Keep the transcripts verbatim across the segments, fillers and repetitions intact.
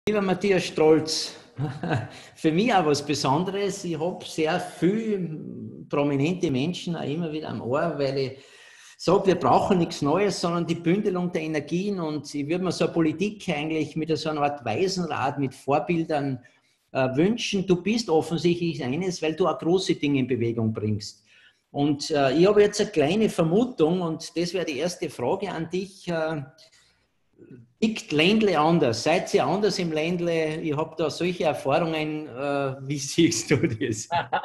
Lieber Matthias Strolz, für mich auch was Besonderes. Ich habe sehr viele prominente Menschen auch immer wieder am Ohr, weil ich sage, wir brauchen nichts Neues, sondern die Bündelung der Energien. Und ich würde mir so eine Politik eigentlich mit so einer Art Waisenrat, mit Vorbildern äh, wünschen. Du bist offensichtlich eines, weil du auch große Dinge in Bewegung bringst. Und äh, ich habe jetzt eine kleine Vermutung und das wäre die erste Frage an dich. Äh, Tickt Ländle anders? Seid ihr anders im Ländle? Ich habe da solche Erfahrungen. Äh, wie siehst du das?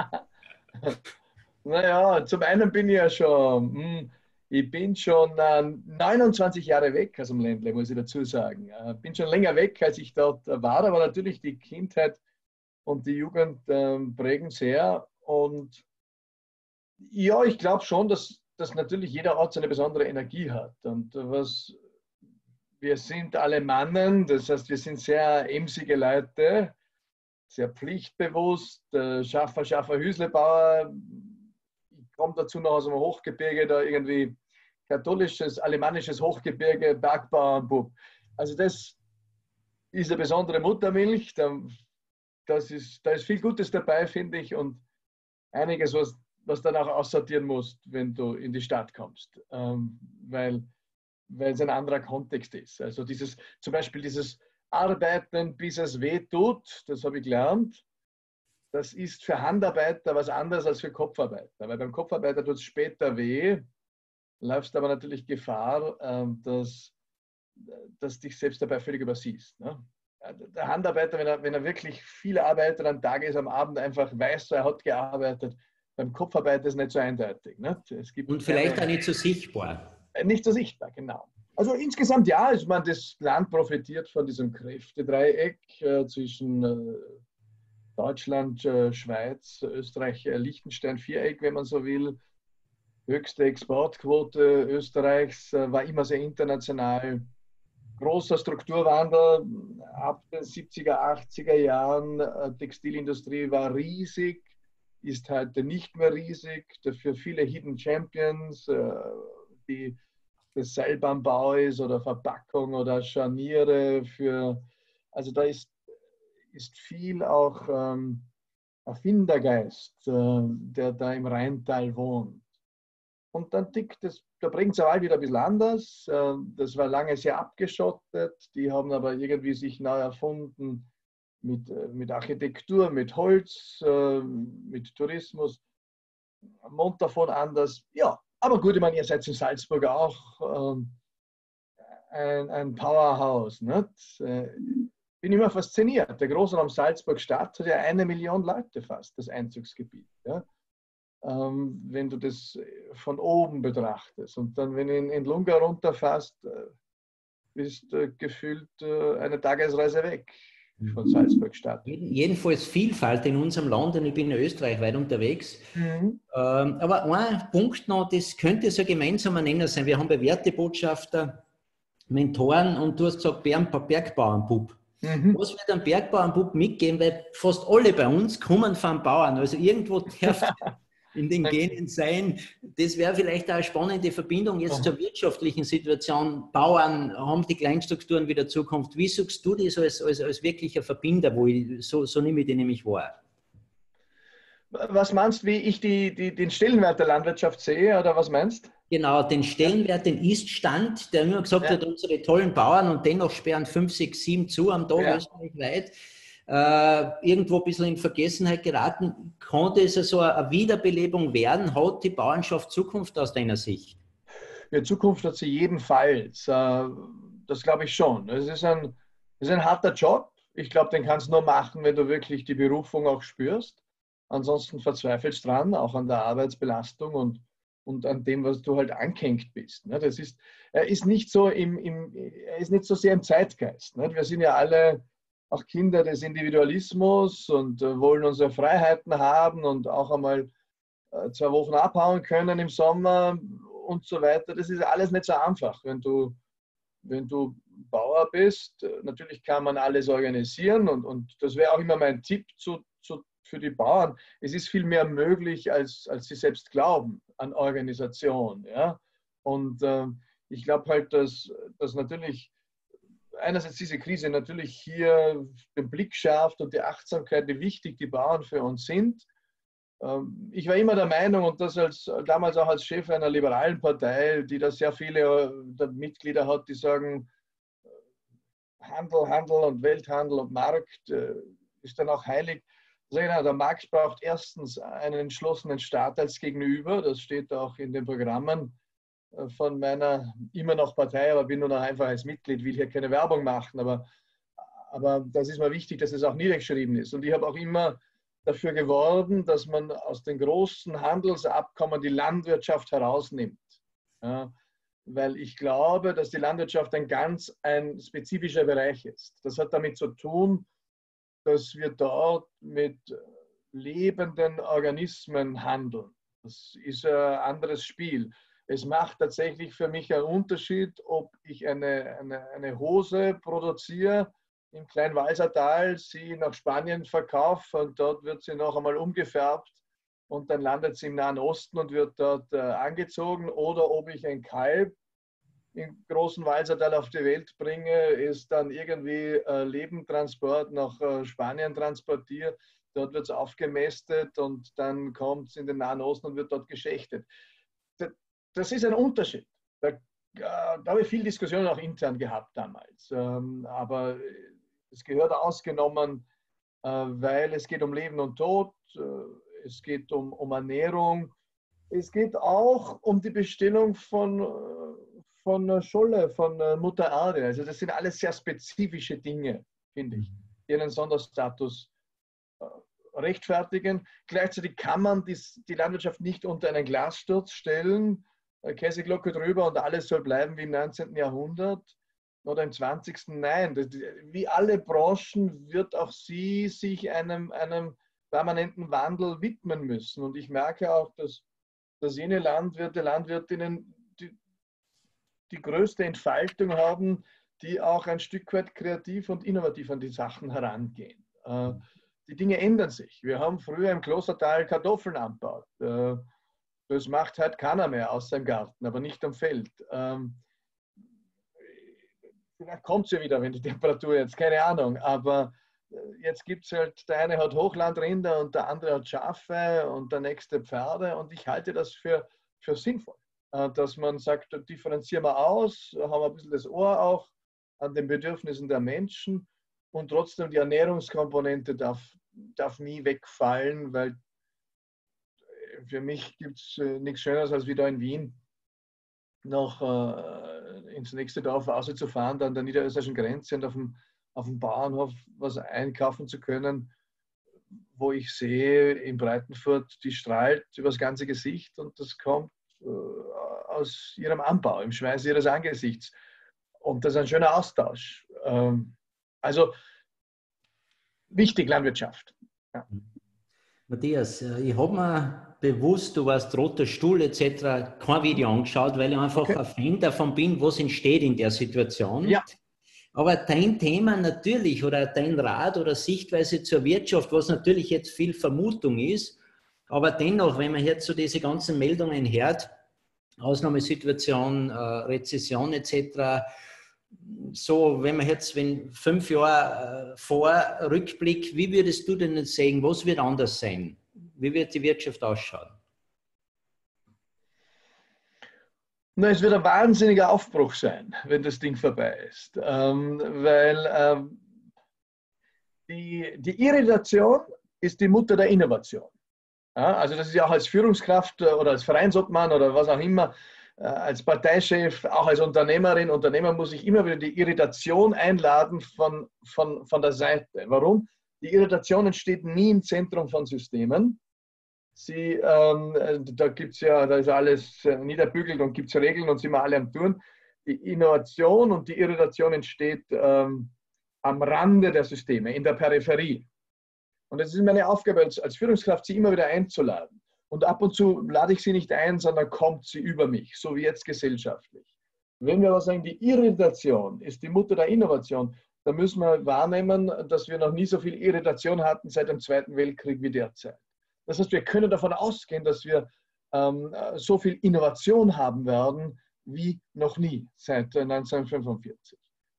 Naja, zum einen bin ich ja schon, hm, ich bin schon äh, neunundzwanzig Jahre weg aus dem Ländle, muss ich dazu sagen. Äh, bin schon länger weg, als ich dort äh, war, aber natürlich die Kindheit und die Jugend ähm, prägen sehr. Und ja, ich glaube schon, dass, dass natürlich jeder Ort seine besondere Energie hat. Und äh, was wir sind alle Mannen, das heißt, wir sind sehr emsige Leute, sehr pflichtbewusst, äh, Schaffer, Schaffer, Hüslebauer. Ich komme dazu noch aus dem Hochgebirge, da irgendwie katholisches, alemannisches Hochgebirge, Bergbauernbub. Also das ist eine besondere Muttermilch. Das ist, da ist viel Gutes dabei, finde ich, und einiges, was, was dann auch aussortieren musst, wenn du in die Stadt kommst. Ähm, weil weil es ein anderer Kontext ist. Also dieses, zum Beispiel dieses Arbeiten, bis es weh tut, das habe ich gelernt, das ist für Handarbeiter was anderes als für Kopfarbeiter. Weil beim Kopfarbeiter tut es später weh, läufst aber natürlich Gefahr, dass, dass dich selbst dabei völlig übersiehst. Ne? Der Handarbeiter, wenn er, wenn er wirklich viel arbeitet am Tag, ist am Abend einfach weiß, er hat gearbeitet. Beim Kopfarbeiter ist es nicht so eindeutig. Ne? Es gibt Und vielleicht keine, auch nicht so sichtbar. nicht so sichtbar, genau. Also insgesamt ja, ich meine, das Land profitiert von diesem Kräftedreieck äh, zwischen äh, Deutschland, äh, Schweiz, Österreich, äh, Liechtenstein, Viereck, wenn man so will. Höchste Exportquote Österreichs äh, war immer sehr international. Großer Strukturwandel ab den siebziger, achtziger Jahren. Äh, Textilindustrie war riesig, ist heute nicht mehr riesig. Dafür viele Hidden Champions, äh, die das Seilbahnbau ist oder Verpackung oder Scharniere für, also da ist, ist viel auch ähm, Erfindergeist, äh, der da im Rheintal wohnt. Und dann tickt es, da bringt es auch wieder ein bisschen anders. Äh, das war lange sehr abgeschottet, die haben aber irgendwie sich neu erfunden mit, äh, mit Architektur, mit Holz, äh, mit Tourismus. Montafon anders, ja, aber gut, ich meine, ihr seid in Salzburg auch ähm, ein, ein Powerhouse. Nicht? Äh, bin immer fasziniert. Der Großraum Salzburg-Stadt hat ja eine Million Leute fast, das Einzugsgebiet. Ja? Ähm, wenn du das von oben betrachtest. Und dann, wenn du in, in Lunga runterfährst, äh, bist äh, gefühlt äh, eine Tagesreise weg von Salzburg-Stadt. Jedenfalls Vielfalt in unserem Land und ich bin in Österreich weit unterwegs. Mhm. Ähm, aber ein Punkt noch, das könnte so ein gemeinsamer Nenner sein. Wir haben Bewährte Mentoren und du hast gesagt Bergbauernbub. Mhm. Was wird ein Bergbauernbub mitgeben? Weil fast alle bei uns kommen vom Bauern. Also irgendwo darf in den Genen sein. Das wäre vielleicht auch eine spannende Verbindung jetzt zur wirtschaftlichen Situation. Bauern haben die Kleinstrukturen wieder Zukunft. Wie suchst du das als, als, als wirklicher Verbinder? Wo ich, so, so nehme ich den nämlich wahr. Was meinst du, wie ich die, die, den Stellenwert der Landwirtschaft sehe, oder was meinst du? Genau, den Stellenwert, den Ist-Stand, der immer gesagt ja. hat, unsere tollen Bauern und dennoch sperren fünf, sechs, sieben zu am Tag ja. österreichweit. Äh, irgendwo ein bisschen in Vergessenheit geraten. Konnte es also eine Wiederbelebung werden? Hat die Bauernschaft Zukunft aus deiner Sicht? Ja, Zukunft hat sie jedenfalls. Das glaube ich schon. Es ist ein, es ist ein harter Job. Ich glaube, den kannst du nur machen, wenn du wirklich die Berufung auch spürst. Ansonsten verzweifelst du dran, auch an der Arbeitsbelastung und, und an dem, was du halt angehängt bist. Das ist, er, ist nicht so im, im, er ist nicht so sehr im Zeitgeist. Wir sind ja alle auch Kinder des Individualismus und wollen unsere Freiheiten haben und auch einmal zwei Wochen abhauen können im Sommer und so weiter. Das ist alles nicht so einfach, wenn du, wenn du Bauer bist. Natürlich kann man alles organisieren und, und das wäre auch immer mein Tipp zu, zu, für die Bauern. Es ist viel mehr möglich, als, als sie selbst glauben an Organisation. Ja? Und äh, ich glaube halt, dass, dass natürlich einerseits diese Krise natürlich hier den Blick schärft und die Achtsamkeit, wie wichtig die Bauern für uns sind. Ich war immer der Meinung, und das als, damals auch als Chef einer liberalen Partei, die da sehr viele Mitglieder hat, die sagen, Handel, Handel und Welthandel und Markt ist dann auch heilig. Der Markt braucht erstens einen entschlossenen Staat als Gegenüber. Das steht auch in den Programmen von meiner immer noch Partei, aber bin nur noch einfach als Mitglied, will hier keine Werbung machen. Aber, aber das ist mir wichtig, dass es auch niedergeschrieben ist. Und ich habe auch immer dafür geworben, dass man aus den großen Handelsabkommen die Landwirtschaft herausnimmt. Ja, weil ich glaube, dass die Landwirtschaft ein ganz ein spezifischer Bereich ist. Das hat damit zu tun, dass wir dort mit lebenden Organismen handeln. Das ist ein anderes Spiel. Es macht tatsächlich für mich einen Unterschied, ob ich eine, eine, eine Hose produziere im Kleinwalsertal, sie nach Spanien verkaufe und dort wird sie noch einmal umgefärbt und dann landet sie im Nahen Osten und wird dort äh, angezogen, oder ob ich ein Kalb im großen Walsertal auf die Welt bringe, ist dann irgendwie äh, Lebendtransport nach äh, Spanien transportiert, dort wird es aufgemästet und dann kommt es in den Nahen Osten und wird dort geschächtet. Das, das ist ein Unterschied. Da, äh, da habe ich viel Diskussionen auch intern gehabt damals, ähm, aber es gehört ausgenommen, äh, weil es geht um Leben und Tod, äh, es geht um, um Ernährung, es geht auch um die Bestellung von, äh, von Scholle, von äh, Mutter Erde. Also das sind alles sehr spezifische Dinge, finde ich, die einen Sonderstatus äh, rechtfertigen. Gleichzeitig kann man dies, die Landwirtschaft nicht unter einen Glassturz stellen, äh, Käseglocke drüber und alles soll bleiben wie im neunzehnten Jahrhundert. Oder im zwanzigsten Nein, das, wie alle Branchen wird auch sie sich einem, einem permanenten Wandel widmen müssen. Und ich merke auch, dass, dass jene Landwirte, Landwirtinnen die, die größte Entfaltung haben, die auch ein Stück weit kreativ und innovativ an die Sachen herangehen. Äh, die Dinge ändern sich. Wir haben früher im Klostertal Kartoffeln angebaut. Äh, das macht halt keiner mehr aus seinem Garten, aber nicht am Feld. Ähm, Vielleicht kommt es ja wieder, wenn die Temperatur jetzt, keine Ahnung, aber jetzt gibt es halt, der eine hat Hochlandrinder und der andere hat Schafe und der nächste Pferde, und ich halte das für, für sinnvoll, dass man sagt, differenzieren wir aus, haben ein bisschen das Ohr auch an den Bedürfnissen der Menschen, und trotzdem die Ernährungskomponente darf, darf nie wegfallen, weil für mich gibt es nichts Schöneres als wieder in Wien noch äh, ins nächste Dorf rauszufahren, dann an der niederösterreichischen Grenze und auf dem, auf dem Bauernhof was einkaufen zu können, wo ich sehe, in Breitenfurt, die strahlt über das ganze Gesicht und das kommt äh, aus ihrem Anbau, im Schweiß ihres Angesichts. Und das ist ein schöner Austausch. Ähm, also wichtig, Landwirtschaft. Ja. Matthias, ich habe mir bewusst, du warst roter Stuhl et cetera, kein Video angeschaut, weil ich einfach okay. ein Fan davon bin, was entsteht in der Situation. Ja. Aber dein Thema natürlich oder dein Rat oder Sichtweise zur Wirtschaft, was natürlich jetzt viel Vermutung ist, aber dennoch, wenn man jetzt so diese ganzen Meldungen hört, Ausnahmesituation, äh, Rezession et cetera, so, wenn man jetzt, wenn fünf Jahre äh, vor Rückblick, wie würdest du denn sagen, was wird anders sein? Wie wird die Wirtschaft ausschauen? Na, es wird ein wahnsinniger Aufbruch sein, wenn das Ding vorbei ist. Ähm, weil ähm, die, die Irritation ist die Mutter der Innovation. Ja, also das ist ja auch als Führungskraft oder als Vereinsobmann oder was auch immer, als Parteichef, auch als Unternehmerin, Unternehmer muss ich immer wieder die Irritation einladen von, von, von der Seite. Warum? Die Irritation entsteht nie im Zentrum von Systemen. Sie, ähm, da gibt es ja, da ist alles niederbügelt und gibt es Regeln und sind wir alle am Tun. Die Innovation und die Irritation entsteht ähm, am Rande der Systeme, in der Peripherie. Und es ist meine Aufgabe als, als Führungskraft, sie immer wieder einzuladen. Und ab und zu lade ich sie nicht ein, sondern kommt sie über mich, so wie jetzt gesellschaftlich. Wenn wir aber sagen, die Irritation ist die Mutter der Innovation, dann müssen wir wahrnehmen, dass wir noch nie so viel Irritation hatten seit dem Zweiten Weltkrieg wie derzeit. Das heißt, wir können davon ausgehen, dass wir ähm, so viel Innovation haben werden wie noch nie seit neunzehnhundertfünfundvierzig.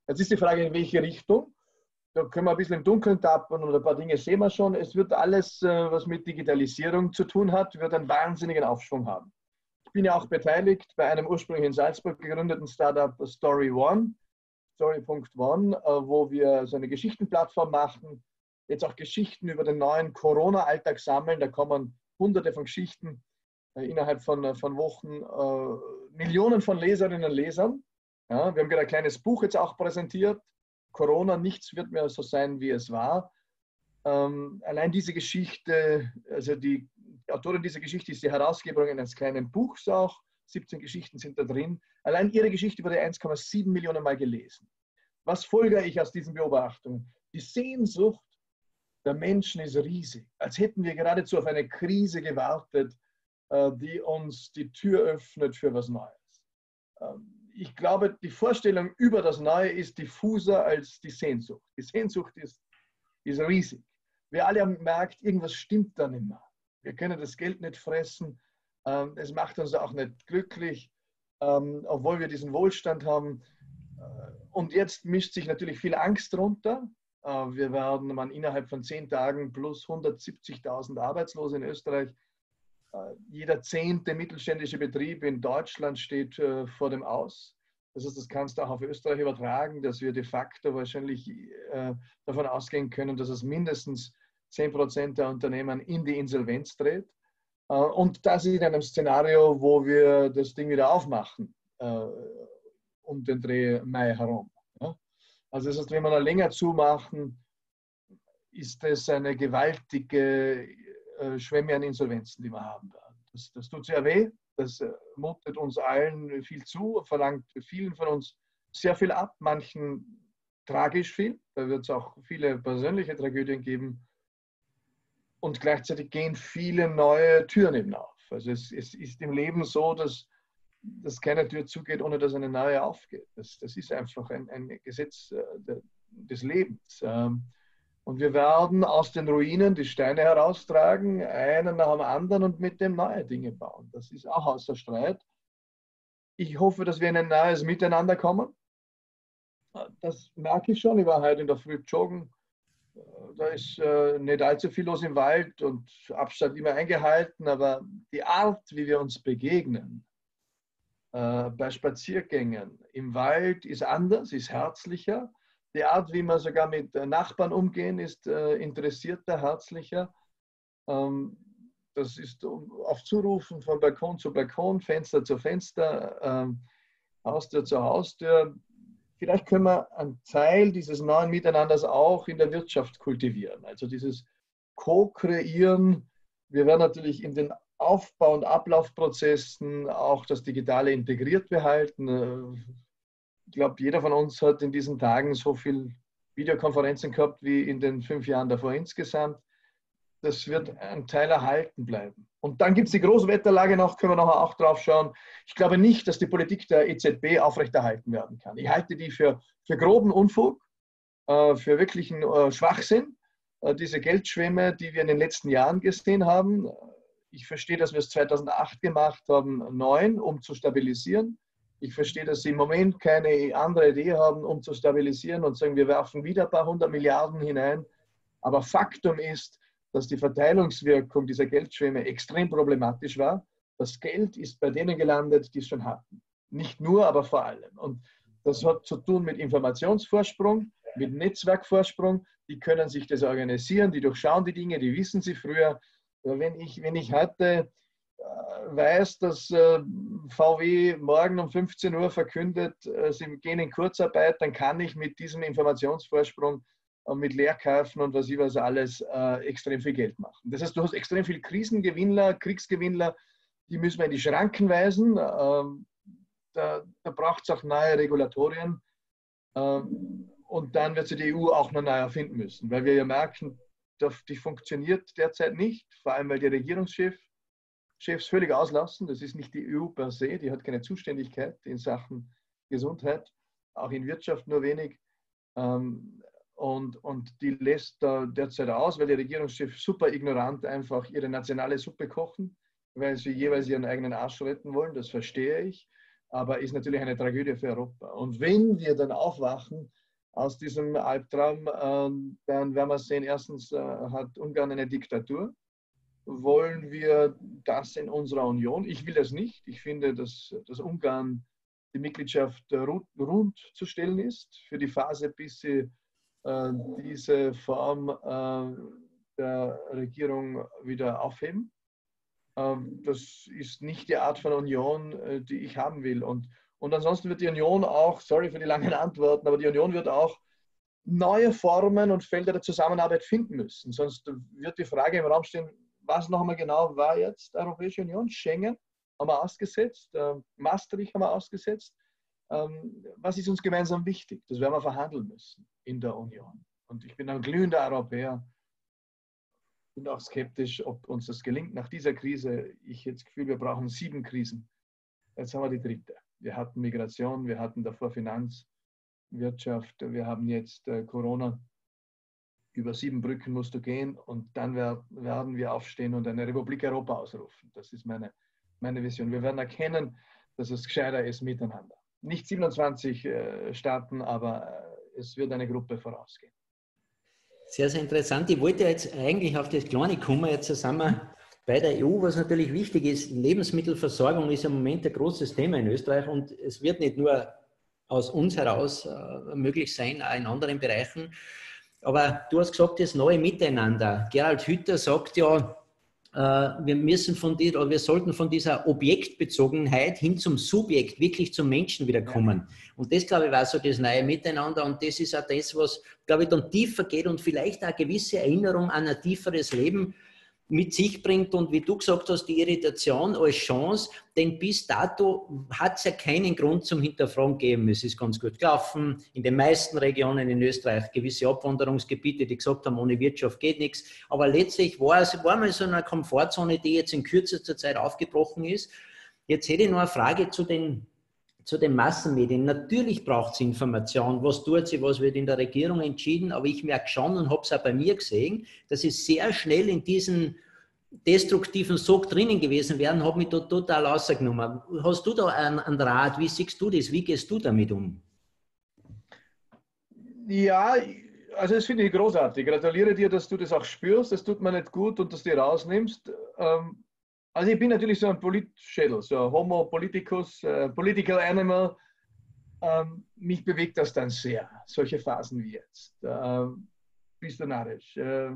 Jetzt ist die Frage, in welche Richtung. Da können wir ein bisschen im Dunkeln tappen und ein paar Dinge sehen wir schon. Es wird alles, was mit Digitalisierung zu tun hat, wird einen wahnsinnigen Aufschwung haben. Ich bin ja auch beteiligt bei einem ursprünglich in Salzburg gegründeten Startup Story One, Story Punkt One, wo wir so eine Geschichtenplattform machen, jetzt auch Geschichten über den neuen Corona-Alltag sammeln. Da kommen hunderte von Geschichten innerhalb von, von Wochen, äh, Millionen von Leserinnen und Lesern. Ja, wir haben gerade ein kleines Buch jetzt auch präsentiert. Corona, nichts wird mehr so sein, wie es war. Ähm, allein diese Geschichte, also die, die Autorin dieser Geschichte ist die Herausgeberin eines kleinen Buchs auch. siebzehn Geschichten sind da drin. Allein ihre Geschichte wurde eins Komma sieben Millionen Mal gelesen. Was folgere ich aus diesen Beobachtungen? Die Sehnsucht der Menschen ist riesig. Als hätten wir geradezu auf eine Krise gewartet, äh, die uns die Tür öffnet für was Neues. Ähm, Ich glaube, die Vorstellung über das Neue ist diffuser als die Sehnsucht. Die Sehnsucht ist, ist riesig. Wir alle haben gemerkt, irgendwas stimmt da nicht mehr. Wir können das Geld nicht fressen. Ähm, es macht uns auch nicht glücklich, ähm, obwohl wir diesen Wohlstand haben. Und jetzt mischt sich natürlich viel Angst drunter. Äh, wir werden man innerhalb von zehn Tagen plus hundertsiebzigtausend Arbeitslose in Österreich. Jeder zehnte mittelständische Betrieb in Deutschland steht äh, vor dem Aus. Das heißt, das kannst du auch auf Österreich übertragen, dass wir de facto wahrscheinlich äh, davon ausgehen können, dass es mindestens zehn Prozent der Unternehmen in die Insolvenz dreht. Äh, und das in einem Szenario, wo wir das Ding wieder aufmachen, äh, um den Dreh Mai herum. Ja? Also das heißt, wenn wir noch länger zumachen, ist es eine gewaltige Schwemme an Insolvenzen, die wir haben werden. Das, das tut sehr weh, das mutet uns allen viel zu, verlangt vielen von uns sehr viel ab, manchen tragisch viel, da wird es auch viele persönliche Tragödien geben und gleichzeitig gehen viele neue Türen eben auf. Also es, es ist im Leben so, dass, dass keine Tür zugeht, ohne dass eine neue aufgeht. Das, das ist einfach ein, ein Gesetz des Lebens. Und wir werden aus den Ruinen die Steine heraustragen, einen nach dem anderen und mit dem neue Dinge bauen. Das ist auch außer Streit. Ich hoffe, dass wir in ein neues Miteinander kommen. Das merke ich schon. Ich war heute in der Früh joggen. Da ist äh, nicht allzu viel los im Wald und Abstand immer eingehalten, aber die Art, wie wir uns begegnen, äh, bei Spaziergängen im Wald ist anders, ist herzlicher. Die Art, wie wir sogar mit Nachbarn umgehen, ist äh, interessierter, herzlicher. Ähm, das ist auf Zurufen von Balkon zu Balkon, Fenster zu Fenster, ähm, Haustür zu Haustür. Vielleicht können wir einen Teil dieses neuen Miteinanders auch in der Wirtschaft kultivieren. Also dieses Co-Kreieren. Wir werden natürlich in den Aufbau- und Ablaufprozessen auch das Digitale integriert behalten. Ich glaube, jeder von uns hat in diesen Tagen so viele Videokonferenzen gehabt wie in den fünf Jahren davor insgesamt. Das wird ein Teil erhalten bleiben. Und dann gibt es die Großwetterlage noch, können wir nachher auch drauf schauen. Ich glaube nicht, dass die Politik der E Z B aufrechterhalten werden kann. Ich halte die für, für groben Unfug, äh, für wirklichen äh, Schwachsinn. Äh, diese Geldschwemme, die wir in den letzten Jahren gesehen haben. Ich verstehe, dass wir es zweitausendacht gemacht haben, neun, um zu stabilisieren. Ich verstehe, dass Sie im Moment keine andere Idee haben, um zu stabilisieren und sagen, wir werfen wieder ein paar hundert Milliarden hinein. Aber Faktum ist, dass die Verteilungswirkung dieser Geldschwemme extrem problematisch war. Das Geld ist bei denen gelandet, die es schon hatten. Nicht nur, aber vor allem. Und das hat zu tun mit Informationsvorsprung, mit Netzwerkvorsprung. Die können sich das organisieren, die durchschauen die Dinge, die wissen sie früher. Wenn ich, wenn ich heute weiß, dass V W morgen um fünfzehn Uhr verkündet, sie gehen in Kurzarbeit, dann kann ich mit diesem Informationsvorsprung und mit Leerkäufen und was ich was alles extrem viel Geld machen. Das heißt, du hast extrem viel Krisengewinnler, Kriegsgewinnler, die müssen wir in die Schranken weisen. Da, da braucht es auch neue Regulatorien. Und dann wird sich die E U auch noch neu erfinden müssen, weil wir ja merken, die funktioniert derzeit nicht, vor allem weil die Regierungschefs Chefs völlig auslassen. Das ist nicht die E U per se, die hat keine Zuständigkeit in Sachen Gesundheit, auch in Wirtschaft nur wenig. Und, und die lässt da derzeit aus, weil die Regierungschefs super ignorant einfach ihre nationale Suppe kochen, weil sie jeweils ihren eigenen Arsch retten wollen, das verstehe ich. aber ist natürlich eine Tragödie für Europa. Und wenn wir dann aufwachen aus diesem Albtraum, dann werden wir sehen, erstens hat Ungarn eine Diktatur. Wollen wir das in unserer Union? Ich will das nicht. Ich finde, dass, dass Ungarn die Mitgliedschaft rund zu stellen ist für die Phase, bis sie äh, diese Form äh, der Regierung wieder aufheben. Ähm, das ist nicht die Art von Union, äh, die ich haben will. Und, und ansonsten wird die Union auch, sorry für die langen Antworten, aber die Union wird auch neue Formen und Felder der Zusammenarbeit finden müssen. Sonst wird die Frage im Raum stehen, was noch einmal genau war jetzt Europäische Union? Schengen haben wir ausgesetzt, äh, Maastricht haben wir ausgesetzt. Ähm, was ist uns gemeinsam wichtig? Das werden wir verhandeln müssen in der Union. Und ich bin ein glühender Europäer, bin auch skeptisch, ob uns das gelingt. Nach dieser Krise, ich habe das Gefühl, wir brauchen sieben Krisen. Jetzt haben wir die dritte. Wir hatten Migration, wir hatten davor Finanz, Wirtschaft, wir haben jetzt äh, Corona. Über sieben Brücken musst du gehen und dann werden wir aufstehen und eine Republik Europa ausrufen. Das ist meine, meine Vision. Wir werden erkennen, dass es gescheiter ist miteinander. Nicht siebenundzwanzig äh, Staaten, aber äh, es wird eine Gruppe vorausgehen. Sehr, sehr interessant. Ich wollte jetzt eigentlich auf das Kleine kommen. Jetzt sind wir bei der E U, was natürlich wichtig ist. Lebensmittelversorgung ist im Moment ein großes Thema in Österreich und es wird nicht nur aus uns heraus äh, möglich sein, auch in anderen Bereichen. Aber du hast gesagt, das neue Miteinander. Gerald Hüther sagt ja, äh, wir müssen von dir, oder wir sollten von dieser Objektbezogenheit hin zum Subjekt, wirklich zum Menschen wieder kommen. Ja. Und das, glaube ich, war so das neue Miteinander. Und das ist auch das, was, glaube ich, dann tiefer geht und vielleicht auch eine gewisse Erinnerung an ein tieferes Leben mit sich bringt und wie du gesagt hast, die Irritation als Chance, denn bis dato hat es ja keinen Grund zum Hinterfragen gegeben. Es ist ganz gut gelaufen. In den meisten Regionen in Österreich gewisse Abwanderungsgebiete, die gesagt haben, ohne Wirtschaft geht nichts. Aber letztlich war es war mal so eine Komfortzone, die jetzt in kürzester Zeit aufgebrochen ist. Jetzt hätte ich noch eine Frage zu den zu den Massenmedien. Natürlich braucht es Information. Was tut sie, was wird in der Regierung entschieden? Aber ich merke schon und habe es auch bei mir gesehen, dass ich sehr schnell in diesen destruktiven Sog drinnen gewesen wären, habe mich da total rausgenommen. Hast du da einen, einen Rat? Wie siehst du das? Wie gehst du damit um? Ja, also das finde ich großartig. Ich gratuliere dir, dass du das auch spürst. Das tut mir nicht gut und dass du dir rausnimmst. Ähm, Also ich bin natürlich so ein Politschädel, so ein Homo politicus, uh, political animal. Ähm, mich bewegt das dann sehr, solche Phasen wie jetzt. Äh, bist du narrisch. Äh,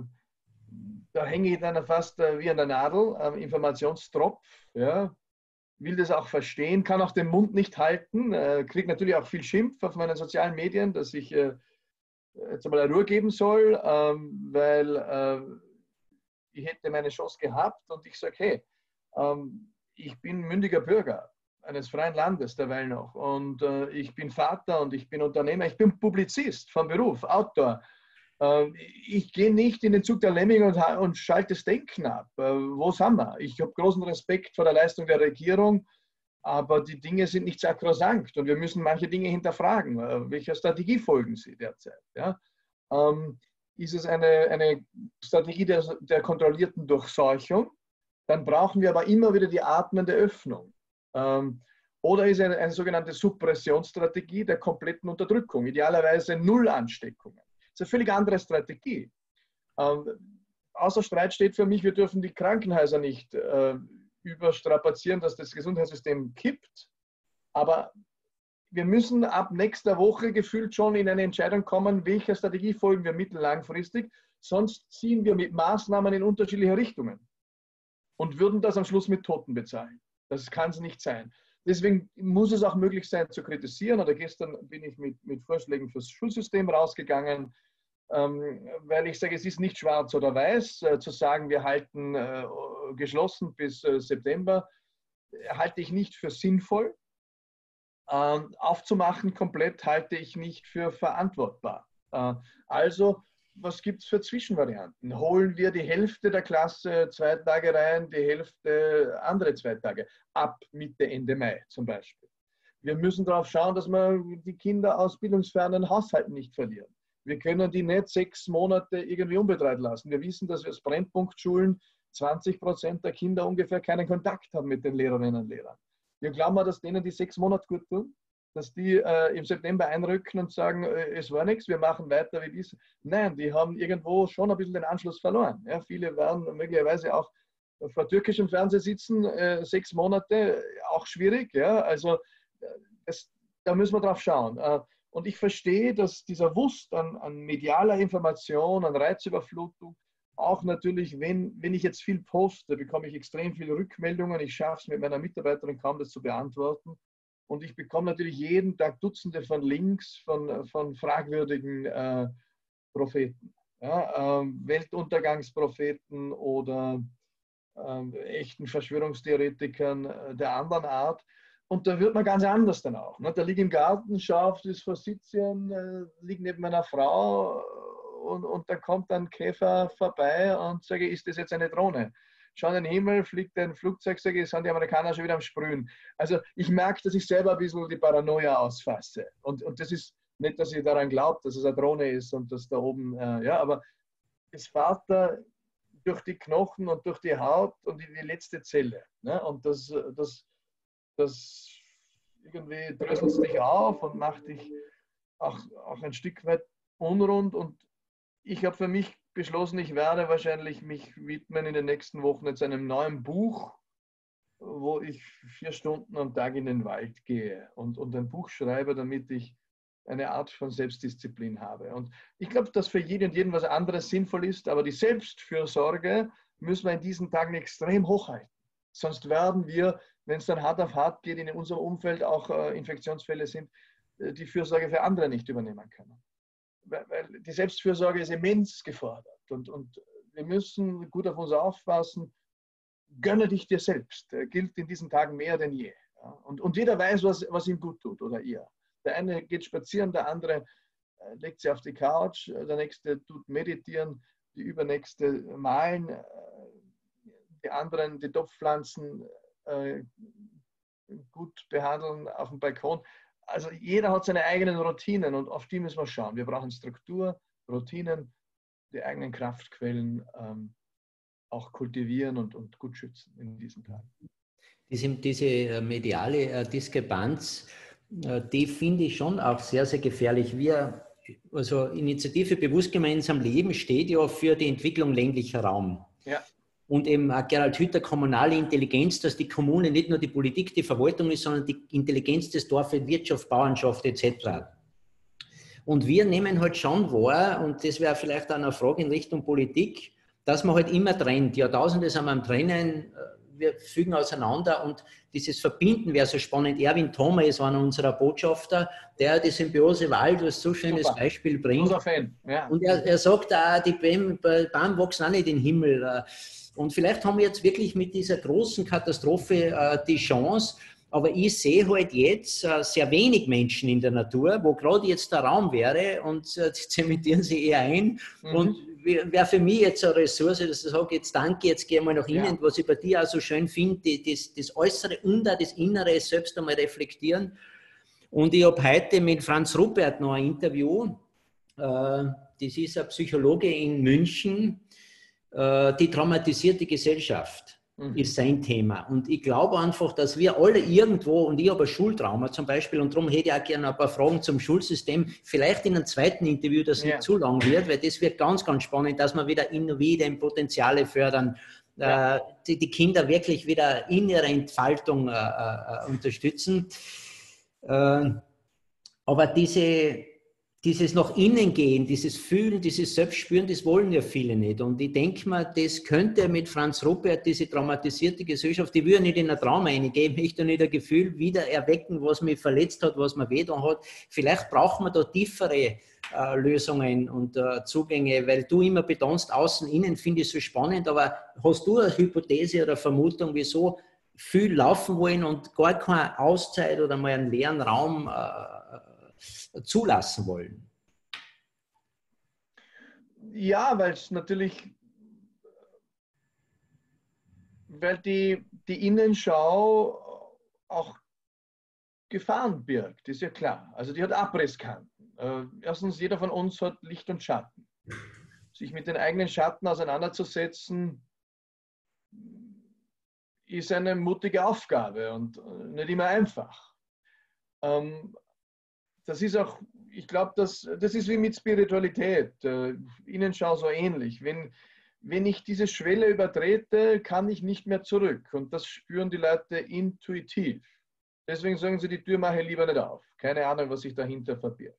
da hänge ich dann fast äh, wie an der Nadel, am Informationstropf. Ja. Will das auch verstehen, kann auch den Mund nicht halten, äh, kriege natürlich auch viel Schimpf auf meinen sozialen Medien, dass ich äh, jetzt einmal eine Ruhe geben soll, ähm, weil äh, ich hätte meine Chance gehabt und ich sage, hey, ich bin mündiger Bürger eines freien Landes derweil noch und äh, ich bin Vater und ich bin Unternehmer, ich bin Publizist von Beruf, Autor. Äh, ich gehe nicht in den Zug der Lemminge und, und schalte das Denken ab. Äh, wo sind wir? Ich habe großen Respekt vor der Leistung der Regierung, aber die Dinge sind nicht sakrosankt und wir müssen manche Dinge hinterfragen. Äh, welcher Strategie folgen Sie derzeit? Ja? Ähm, ist es eine, eine Strategie der, der kontrollierten Durchseuchung? Dann brauchen wir aber immer wieder die atmende Öffnung. Ähm, oder ist eine, eine sogenannte Suppressionsstrategie der kompletten Unterdrückung, idealerweise Null Ansteckungen. Das ist eine völlig andere Strategie. Ähm, außer Streit steht für mich, wir dürfen die Krankenhäuser nicht äh, überstrapazieren, dass das Gesundheitssystem kippt. Aber wir müssen ab nächster Woche gefühlt schon in eine Entscheidung kommen, welcher Strategie folgen wir mittellangfristig. Sonst ziehen wir mit Maßnahmen in unterschiedliche Richtungen und würden das am Schluss mit Toten bezahlen. Das kann es nicht sein. Deswegen muss es auch möglich sein zu kritisieren. Oder gestern bin ich mit, mit Vorschlägen fürs Schulsystem rausgegangen, ähm, weil ich sage, es ist nicht schwarz oder weiß. Äh, zu sagen, wir halten äh, geschlossen bis äh, September, halte ich nicht für sinnvoll. Ähm, aufzumachen komplett halte ich nicht für verantwortbar. Äh, also, was gibt es für Zwischenvarianten? Holen wir die Hälfte der Klasse zwei Tage rein, die Hälfte andere zwei Tage, ab Mitte, Ende Mai zum Beispiel. Wir müssen darauf schauen, dass wir die Kinder aus bildungsfernen Haushalten nicht verlieren. Wir können die nicht sechs Monate irgendwie unbetreut lassen. Wir wissen, dass wir als Brennpunktschulen zwanzig Prozent der Kinder ungefähr keinen Kontakt haben mit den Lehrerinnen und Lehrern. Ja, glauben wir, dass denen die sechs Monate gut tun? Dass die äh, im September einrücken und sagen, äh, es war nichts, wir machen weiter wie bisher. Nein, die haben irgendwo schon ein bisschen den Anschluss verloren. Ja, viele werden möglicherweise auch vor türkischem Fernsehen sitzen, äh, sechs Monate, auch schwierig. Ja? Also das, da müssen wir drauf schauen. Äh, und ich verstehe, dass dieser Wust an, an medialer Information, an Reizüberflutung, auch natürlich, wenn, wenn ich jetzt viel poste, bekomme ich extrem viele Rückmeldungen. Ich schaffe es mit meiner Mitarbeiterin kaum, das zu beantworten. Und ich bekomme natürlich jeden Tag Dutzende von Links von, von fragwürdigen äh, Propheten. Ja, ähm, Weltuntergangspropheten oder ähm, echten Verschwörungstheoretikern äh, der anderen Art. Und da wird man ganz anders dann auch. Ne? Da liege ich im Garten, schaue auf das Forsythien, äh, liege neben meiner Frau und, und da kommt ein Käfer vorbei und sage, ist das jetzt eine Drohne? Schau in den Himmel, fliegt ein Flugzeug, sage ich, sind die Amerikaner schon wieder am Sprühen. Also ich merke, dass ich selber ein bisschen die Paranoia ausfasse. Und, und das ist nicht, dass ich daran glaube, dass es eine Drohne ist und dass da oben, äh, ja, aber es fährt da durch die Knochen und durch die Haut und in die letzte Zelle. Ne? Und das, das, das irgendwie dröselt dich auf und macht dich auch, auch ein Stück weit unrund. Und ich habe für mich beschlossen, ich werde wahrscheinlich mich widmen in den nächsten Wochen jetzt einem neuen Buch, wo ich vier Stunden am Tag in den Wald gehe und, und ein Buch schreibe, damit ich eine Art von Selbstdisziplin habe. Und ich glaube, dass für jeden und jeden was anderes sinnvoll ist, aber die Selbstfürsorge müssen wir in diesen Tagen extrem hochhalten. Sonst werden wir, wenn es dann hart auf hart geht, in unserem Umfeld auch äh, Infektionsfälle sind, äh, die Fürsorge für andere nicht übernehmen können. Weil, weil die Selbstfürsorge ist immens gefordert und, und wir müssen gut auf uns aufpassen. Gönne dich dir selbst, äh, gilt in diesen Tagen mehr denn je. Ja? Und, und jeder weiß, was, was ihm gut tut oder ihr. Der eine geht spazieren, der andere äh, legt sich auf die Couch, der nächste tut meditieren, die übernächste malen, äh, die anderen die Topfpflanzen äh, gut behandeln auf dem Balkon. Also jeder hat seine eigenen Routinen und auf die müssen wir schauen. Wir brauchen Struktur, Routinen, die eigenen Kraftquellen ähm, auch kultivieren und, und gut schützen in diesen Tagen. Diese, diese mediale Diskrepanz, die finde ich schon auch sehr, sehr gefährlich. Wir, also Initiative Bewusst Gemeinsam Leben steht ja für die Entwicklung ländlicher Raum. Ja. Und eben Gerald Hüther, kommunale Intelligenz, dass die Kommune nicht nur die Politik, die Verwaltung ist, sondern die Intelligenz des Dorfes, Wirtschaft, Bauernschaft et cetera. Und wir nehmen halt schon wahr, und das wäre vielleicht auch eine Frage in Richtung Politik, dass man halt immer trennt. Jahrtausende sind wir am Trennen, wir fügen auseinander und dieses Verbinden wäre so spannend. Erwin Thoma ist einer unserer Botschafter, der die Symbiose Wald als so schönes Super. Beispiel bringt. Fan. Ja. Und er, er sagt auch, die Bäume wachsen auch nicht in den Himmel. Und vielleicht haben wir jetzt wirklich mit dieser großen Katastrophe die Chance, aber ich sehe halt jetzt sehr wenig Menschen in der Natur, wo gerade jetzt der Raum wäre und die zementieren sie eher ein. Mhm. Und wäre für mich jetzt eine Ressource, dass ich sage, jetzt danke, jetzt gehe ich mal nach innen, ja. Was ich bei dir auch so schön finde, das, das Äußere und auch das Innere selbst einmal reflektieren. Und ich habe heute mit Franz Ruppert noch ein Interview, das ist ein Psychologe in München, die traumatisierte Gesellschaft. Ist sein Thema. Und ich glaube einfach, dass wir alle irgendwo, und ich habe ein Schultrauma zum Beispiel, und darum hätte ich auch gerne ein paar Fragen zum Schulsystem, vielleicht in einem zweiten Interview, das ja. nicht zu lang wird, weil das wird ganz, ganz spannend, dass wir wieder individuen Potenziale fördern, ja. äh, die, die Kinder wirklich wieder in ihrer Entfaltung äh, äh, unterstützen. Äh, aber diese Dieses nach innen gehen, dieses Fühlen, dieses Selbstspüren, das wollen ja viele nicht. Und ich denke mir, das könnte mit Franz Ruppert, diese traumatisierte Gesellschaft, die will ja nicht in ein Trauma reingeben, ich möchte nicht ein Gefühl wieder erwecken, was mich verletzt hat, was mir wehgetan hat. Vielleicht brauchen wir da tiefere äh, Lösungen und äh, Zugänge, weil du immer betonst, außen, innen finde ich so spannend, aber hast du eine Hypothese oder Vermutung, wieso viel laufen wollen und gar keine Auszeit oder mal einen leeren Raum äh, zulassen wollen? Ja, weil es natürlich, weil die, die Innenschau auch Gefahren birgt, ist ja klar. Also die hat Abrisskanten. Äh, erstens, jeder von uns hat Licht und Schatten. Sich mit den eigenen Schatten auseinanderzusetzen, ist eine mutige Aufgabe und nicht immer einfach. Ähm, das ist auch, ich glaube, das, das ist wie mit Spiritualität. Äh, Innenschau so ähnlich. Wenn, wenn ich diese Schwelle übertrete, kann ich nicht mehr zurück. Und das spüren die Leute intuitiv. Deswegen sagen sie, die Tür mache ich lieber nicht auf. Keine Ahnung, was sich dahinter verbirgt.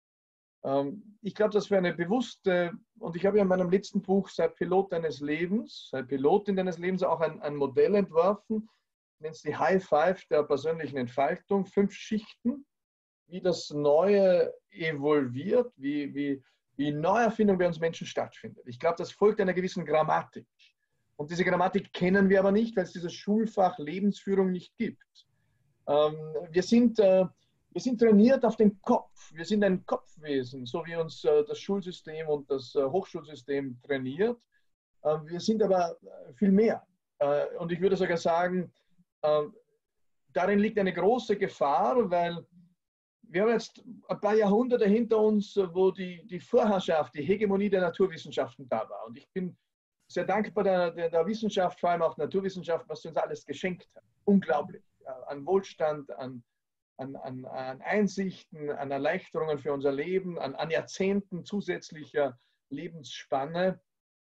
Ähm, ich glaube, dass wir eine bewusste, und ich habe ja in meinem letzten Buch, sei Pilot deines Lebens, sei Pilotin deines Lebens, auch ein, ein Modell entworfen, nennt es die High Five der persönlichen Entfaltung, fünf Schichten, wie das Neue evolviert, wie, wie, wie Neuerfindung bei uns Menschen stattfindet. Ich glaube, das folgt einer gewissen Grammatik. Und diese Grammatik kennen wir aber nicht, weil es dieses Schulfach Lebensführung nicht gibt. Ähm, wir, sind, äh, wir sind trainiert auf den Kopf. Wir sind ein Kopfwesen, so wie uns äh, das Schulsystem und das äh, Hochschulsystem trainiert. Äh, wir sind aber viel mehr. Äh, und ich würde sogar sagen, äh, darin liegt eine große Gefahr, weil wir haben jetzt ein paar Jahrhunderte hinter uns, wo die, die Vorherrschaft, die Hegemonie der Naturwissenschaften da war. Und ich bin sehr dankbar der, der, der Wissenschaft, vor allem auch der Naturwissenschaft, was sie uns alles geschenkt hat. Unglaublich. An Wohlstand, an, an, an, an Einsichten, an Erleichterungen für unser Leben, an, an Jahrzehnten zusätzlicher Lebensspanne.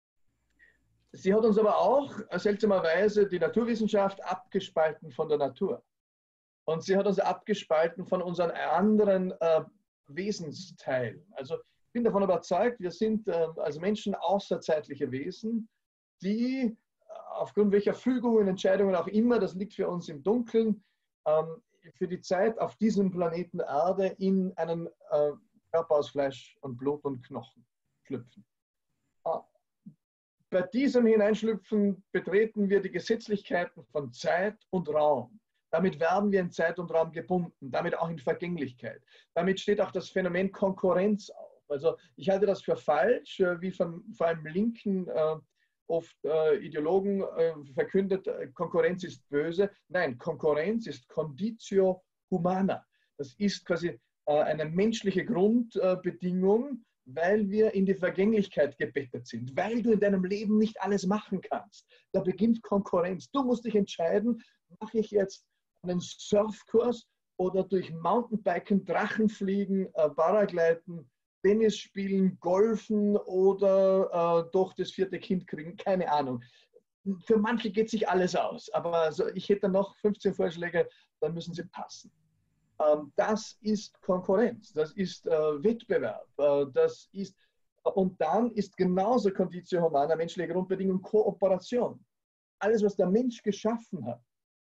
Sie hat uns aber auch seltsamerweise die Naturwissenschaft abgespalten von der Natur. Und sie hat uns abgespalten von unseren anderen äh, Wesensteilen. Also ich bin davon überzeugt, wir sind äh, als Menschen außerzeitliche Wesen, die äh, aufgrund welcher Fügungen, Entscheidungen auch immer, das liegt für uns im Dunkeln, ähm, für die Zeit auf diesem Planeten Erde in einen äh, Körper aus Fleisch und Blut und Knochen schlüpfen. Äh, bei diesem Hineinschlüpfen betreten wir die Gesetzlichkeiten von Zeit und Raum. Damit werden wir in Zeit und Raum gebunden, damit auch in Vergänglichkeit. Damit steht auch das Phänomen Konkurrenz auf. Also ich halte das für falsch, wie von vor allem linken äh, oft äh, Ideologen äh, verkündet, äh, Konkurrenz ist böse. Nein, Konkurrenz ist Conditio Humana. Das ist quasi äh, eine menschliche Grundbedingung, weil wir in die Vergänglichkeit gebettet sind, weil du in deinem Leben nicht alles machen kannst. Da beginnt Konkurrenz. Du musst dich entscheiden, mache ich jetzt einen Surfkurs oder durch Mountainbiken, Drachenfliegen, äh, Paragleiten, Tennis spielen, Golfen oder äh, doch das vierte Kind kriegen, keine Ahnung. Für manche geht sich alles aus, aber also ich hätte noch fünfzehn Vorschläge, dann müssen sie passen. Ähm, das ist Konkurrenz, das ist äh, Wettbewerb, äh, das ist, und dann ist genauso Conditio Humana, menschliche Grundbedingung, Kooperation. Alles, was der Mensch geschaffen hat,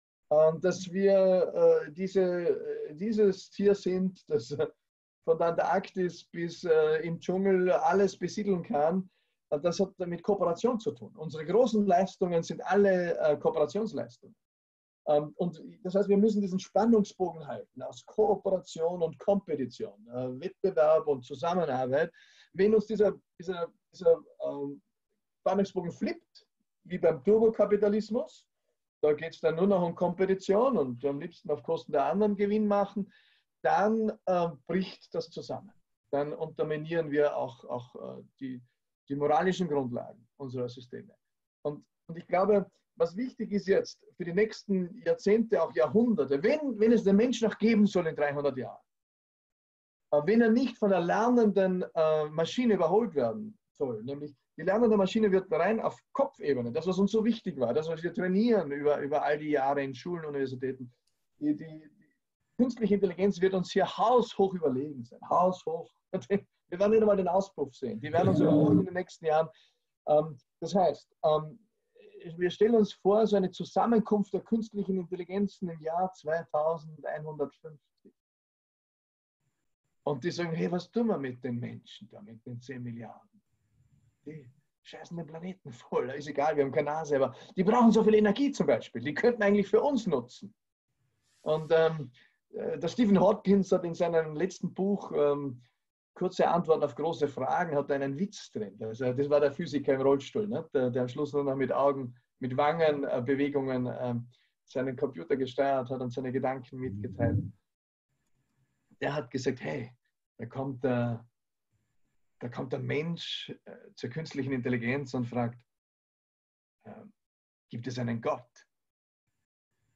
dass wir äh, diese, äh, dieses Tier sind, das äh, von der Antarktis bis äh, im Dschungel alles besiedeln kann, äh, das hat mit Kooperation zu tun. Unsere großen Leistungen sind alle äh, Kooperationsleistungen. Ähm, und das heißt, wir müssen diesen Spannungsbogen halten aus Kooperation und Kompetition, äh, Wettbewerb und Zusammenarbeit. Wenn uns dieser, dieser, dieser äh, Spannungsbogen flippt, wie beim Turbokapitalismus, da geht es dann nur noch um Kompetition und am liebsten auf Kosten der anderen Gewinn machen, dann äh, bricht das zusammen. Dann unterminieren wir auch, auch äh, die, die moralischen Grundlagen unserer Systeme. Und, und ich glaube, was wichtig ist jetzt für die nächsten Jahrzehnte, auch Jahrhunderte, wenn, wenn es den Menschen noch geben soll in dreihundert Jahren, äh, wenn er nicht von der lernenden äh, Maschine überholt werden soll, nämlich die lernende Maschine wird rein auf Kopfebene, das, was uns so wichtig war, das, was wir trainieren über, über all die Jahre in Schulen, Universitäten. Die, die, die künstliche Intelligenz wird uns hier haushoch überlegen sein. Haushoch. Wir werden nicht einmal den Auspuff sehen. Die werden uns überholen in den nächsten Jahren. Das heißt, wir stellen uns vor, so eine Zusammenkunft der künstlichen Intelligenzen im Jahr zweitausendeinhundertfünfzig. Und die sagen, hey, was tun wir mit den Menschen da, mit den zehn Milliarden? Die scheißen den Planeten voll, ist egal, wir haben keine Nase, aber die brauchen so viel Energie zum Beispiel, die könnten eigentlich für uns nutzen. Und ähm, der Stephen Hawkins hat in seinem letzten Buch ähm, Kurze Antworten auf große Fragen, hat einen Witz drin. Also, das war der Physiker im Rollstuhl, ne? der, der am Schluss nur noch mit Augen, mit Wangenbewegungen äh, seinen Computer gesteuert hat und seine Gedanken mitgeteilt. Der hat gesagt, hey, da kommt der Da kommt der Mensch äh, zur künstlichen Intelligenz und fragt, äh, gibt es einen Gott?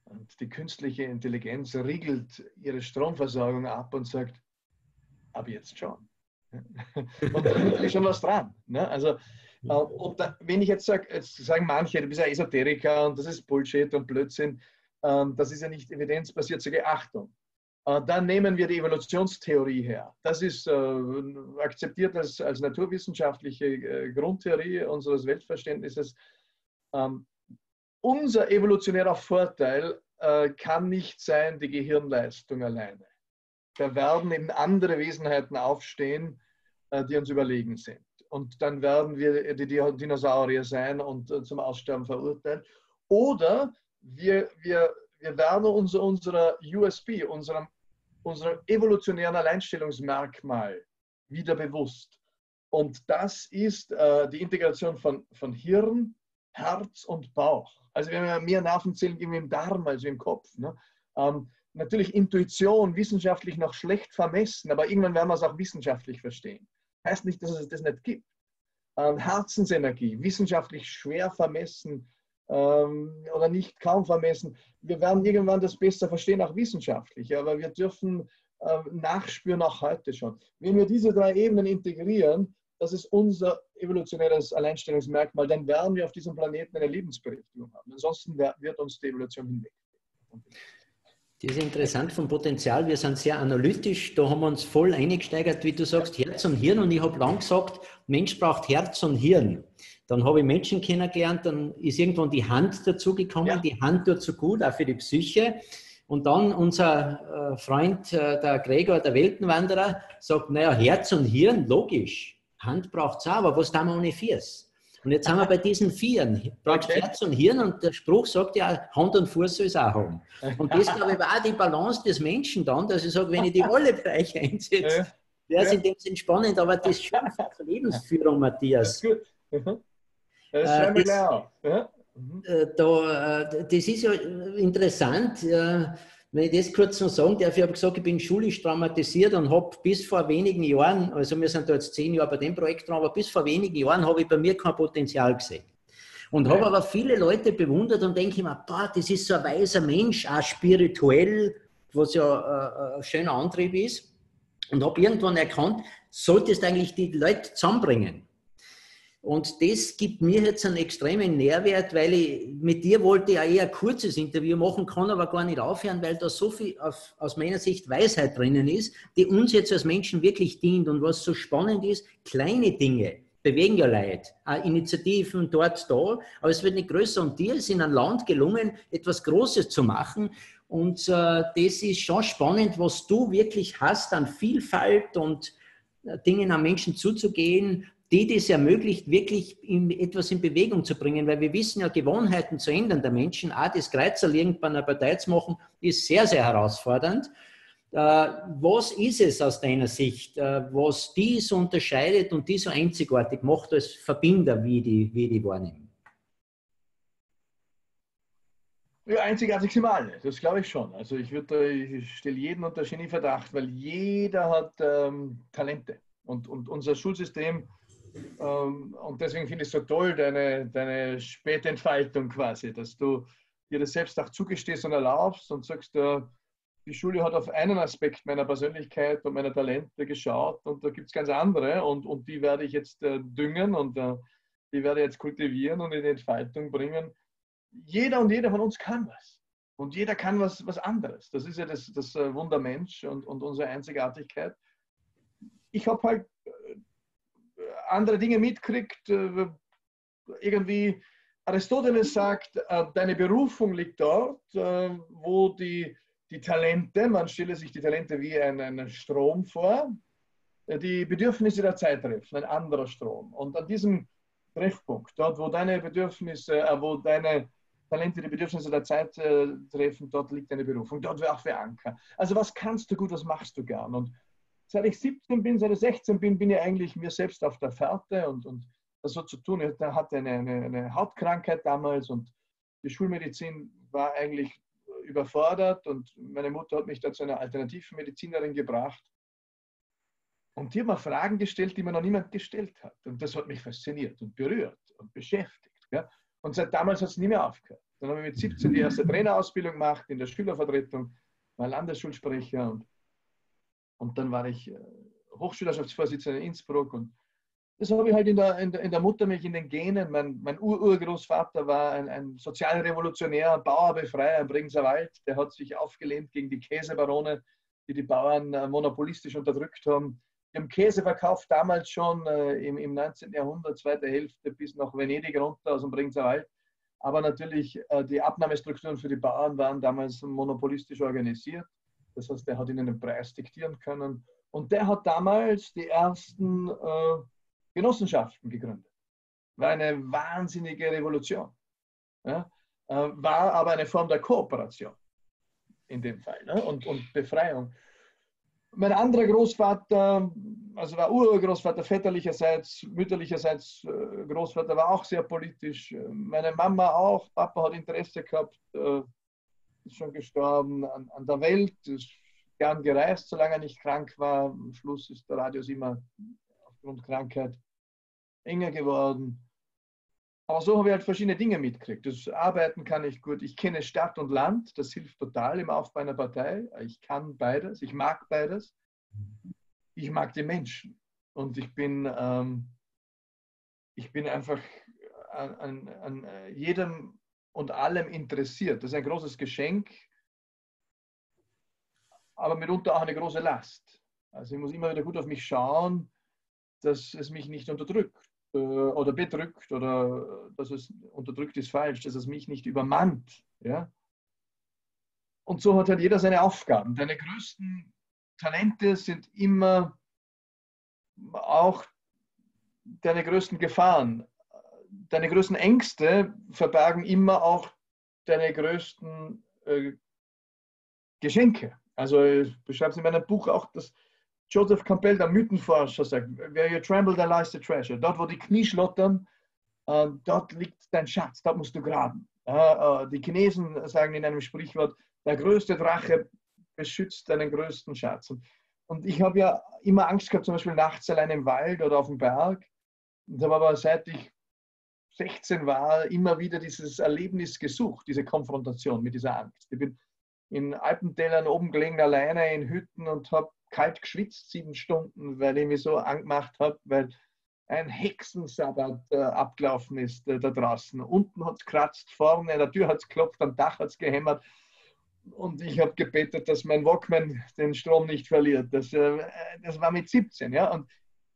Und die künstliche Intelligenz riegelt ihre Stromversorgung ab und sagt, ab jetzt schon. Und da ist natürlich schon was dran. Ne? Also, äh, und da, wenn ich jetzt sage, jetzt sagen manche, du bist ja Esoteriker und das ist Bullshit und Blödsinn, ähm, das ist ja nicht evidenzbasiert, sage Achtung. Äh, dann nehmen wir die Evolutionstheorie her. Das ist äh, akzeptiert als, als naturwissenschaftliche äh, Grundtheorie unseres Weltverständnisses. Ähm, unser evolutionärer Vorteil äh, kann nicht sein die Gehirnleistung alleine. Da werden eben andere Wesenheiten aufstehen, äh, die uns überlegen sind. Und dann werden wir die Dinosaurier sein und äh, zum Aussterben verurteilt. Oder wir, wir, wir werden uns unserer U S P, unserem, unserem evolutionären Alleinstellungsmerkmal wieder bewusst. Und das ist äh, die Integration von, von Hirn, Herz und Bauch. Also wir haben ja mehr Nervenzellen im Darm als im Kopf. Ne? Ähm, natürlich Intuition, wissenschaftlich noch schlecht vermessen, aber irgendwann werden wir es auch wissenschaftlich verstehen. Heißt nicht, dass es das nicht gibt. Ähm, Herzensenergie, wissenschaftlich schwer vermessen ähm, oder nicht kaum vermessen. Wir werden irgendwann das besser verstehen, auch wissenschaftlich, aber wir dürfen äh, nachspüren, auch heute schon. Wenn wir diese drei Ebenen integrieren, das ist unser evolutionäres Alleinstellungsmerkmal, dann werden wir auf diesem Planeten eine Lebensberechtigung haben. Ansonsten wird uns die Evolution hinweg. Das ist interessant vom Potenzial. Wir sind sehr analytisch. Da haben wir uns voll eingesteigert, wie du sagst, Herz und Hirn. Und ich habe lang gesagt, Mensch braucht Herz und Hirn. Dann habe ich Menschen kennengelernt, dann ist irgendwann die Hand dazugekommen. Ja. Die Hand tut so gut, auch für die Psyche. Und dann unser äh, Freund, äh, der Gregor, der Weltenwanderer, sagt, naja, Herz und Hirn, logisch. Hand braucht es auch, aber was tun wir ohne Viers? Und jetzt haben wir bei diesen Vieren, braucht okay. Herz und Hirn, und der Spruch sagt ja, Hand und Fuß soll es auch haben. Und das, glaube ich, war auch die Balance des Menschen dann, dass ich sage, wenn ich die alle Bereiche einsetze, wäre es in dem Sinn spannend, aber das ist schon für Lebensführung, Matthias. Das ist gut. Das schreiben wir gleich auf. Ja? Da, das ist ja interessant. Wenn ich das kurz noch sagen darf, ich habe gesagt, ich bin schulisch traumatisiert und habe bis vor wenigen Jahren, also wir sind da jetzt zehn Jahre bei dem Projekt dran, aber bis vor wenigen Jahren habe ich bei mir kein Potenzial gesehen. Und habe aber viele Leute bewundert und denke mir, boah, das ist so ein weiser Mensch, auch spirituell, was ja ein schöner Antrieb ist. Und habe irgendwann erkannt, solltest eigentlich die Leute zusammenbringen. Und das gibt mir jetzt einen extremen Nährwert, weil ich mit dir wollte ja eher ein kurzes Interview machen, kann aber gar nicht aufhören, weil da so viel auf, aus meiner Sicht Weisheit drinnen ist, die uns jetzt als Menschen wirklich dient. Und was so spannend ist, kleine Dinge bewegen ja Leute, auch Initiativen dort, da, aber es wird nicht größer. Und dir ist in einem Land gelungen, etwas Großes zu machen. Und äh, das ist schon spannend, was du wirklich hast an Vielfalt und äh, Dingen an Menschen zuzugehen, die das ermöglicht, wirklich in, etwas in Bewegung zu bringen, weil wir wissen ja, Gewohnheiten zu ändern der Menschen, auch das Kreuzerl irgendwann bei einer Partei zu machen, ist sehr, sehr herausfordernd. Äh, was ist es aus deiner Sicht, äh, was die so unterscheidet und die so einzigartig macht als Verbinder, wie die, wie die wahrnehmen? Ja, einzigartig sind wir alle, das glaube ich schon. Also ich, würde, ich stelle jeden unter Genieverdacht, weil jeder hat ähm, Talente. Und, und unser Schulsystem, ähm, und deswegen finde ich es so toll, deine, deine Spätentfaltung quasi, dass du dir das selbst auch zugestehst und erlaubst und sagst, äh, die Schule hat auf einen Aspekt meiner Persönlichkeit und meiner Talente geschaut und da gibt es ganz andere und, und die werde ich jetzt äh, düngen und äh, die werde ich jetzt kultivieren und in die Entfaltung bringen. Jeder und jeder von uns kann was. Und jeder kann was, was anderes. Das ist ja das, das Wunder Mensch und, und unsere Einzigartigkeit. Ich habe halt andere Dinge mitkriegt. Irgendwie Aristoteles sagt, deine Berufung liegt dort, wo die, die Talente, man stelle sich die Talente wie einen, einen Strom vor, die Bedürfnisse der Zeit treffen, ein anderer Strom. Und an diesem Treffpunkt, dort wo deine Bedürfnisse, wo deine Talente die Bedürfnisse der Zeit äh, treffen, dort liegt deine Berufung, dort wäre auch für Anker. Also was kannst du gut, was machst du gern? Und seit ich siebzehn bin, seit ich sechzehn bin, bin ich eigentlich mir selbst auf der Fährte und, und das so zu tun. Ich hatte eine, eine, eine Hautkrankheit damals und die Schulmedizin war eigentlich überfordert und meine Mutter hat mich da zu einer alternativen Medizinerin gebracht. Und die hat mir Fragen gestellt, die mir noch niemand gestellt hat. Und das hat mich fasziniert und berührt und beschäftigt. Ja? Und seit damals hat es nie mehr aufgehört. Dann habe ich mit siebzehn die erste Trainerausbildung gemacht in der Schülervertretung, war Landesschulsprecher und, und dann war ich Hochschulschaftsvorsitzender in Innsbruck und das habe ich halt in der, in der, in der Muttermilch, in den Genen. Mein, mein Ur-Urgroßvater war ein, ein Sozialrevolutionär, Bauerbefreier im Bregenzer Wald. Der hat sich aufgelehnt gegen die Käsebarone, die die Bauern äh, monopolistisch unterdrückt haben. Die haben Käse verkauft, damals schon äh, im, im neunzehnten Jahrhundert, zweite Hälfte bis nach Venedig runter aus dem Bregenzer Wald. Aber natürlich, äh, die Abnahmestrukturen für die Bauern waren damals monopolistisch organisiert. Das heißt, der hat ihnen den Preis diktieren können. Und der hat damals die ersten äh, Genossenschaften gegründet. War eine wahnsinnige Revolution. Ja? Äh, war aber eine Form der Kooperation in dem Fall, ne? und, und Befreiung. Mein anderer Großvater, also war Urgroßvater väterlicherseits, mütterlicherseits äh, Großvater, war auch sehr politisch. Meine Mama auch, Papa hat Interesse gehabt, äh, ist schon gestorben an, an der Welt, ist gern gereist, solange er nicht krank war. Am Schluss ist der Radius immer aufgrund Krankheit enger geworden. Aber so habe ich halt verschiedene Dinge mitgekriegt. Das Arbeiten kann ich gut. Ich kenne Stadt und Land. Das hilft total im Aufbau einer Partei. Ich kann beides. Ich mag beides. Ich mag die Menschen. Und ich bin, ähm, ich bin einfach an, an, an jedem und allem interessiert. Das ist ein großes Geschenk, aber mitunter auch eine große Last. Also ich muss immer wieder gut auf mich schauen, dass es mich nicht unterdrückt oder bedrückt oder dass es unterdrückt ist falsch, dass es mich nicht übermannt. Ja? Und so hat halt jeder seine Aufgaben. Deine größten Talente sind immer auch deine größten Gefahren. Deine größten Ängste verbergen immer auch deine größten äh, Geschenke. Also ich beschreibe es in meinem Buch auch, dass Joseph Campbell, der Mythenforscher, sagt, where you tremble, there lies the treasure. Dort, wo die Knie schlottern, äh, dort liegt dein Schatz, dort musst du graben. Äh, äh, die Chinesen sagen in einem Sprichwort, der größte Drache beschützt deinen größten Schatz. Und, und ich habe ja immer Angst gehabt, zum Beispiel nachts allein im Wald oder auf dem Berg. Und habe aber seit ich sechzehn war, immer wieder dieses Erlebnis gesucht, diese Konfrontation mit dieser Angst. Ich bin in Alpentälern oben gelegen, alleine in Hütten und habe kalt geschwitzt, sieben Stunden, weil ich mich so angemacht habe, weil ein Hexensabbat äh, abgelaufen ist äh, da draußen. Unten hat es kratzt, vorne an der Tür hat es geklopft, am Dach hat es gehämmert. Und ich habe gebetet, dass mein Walkman den Strom nicht verliert. Das, äh, das war mit siebzehn. Ja? Und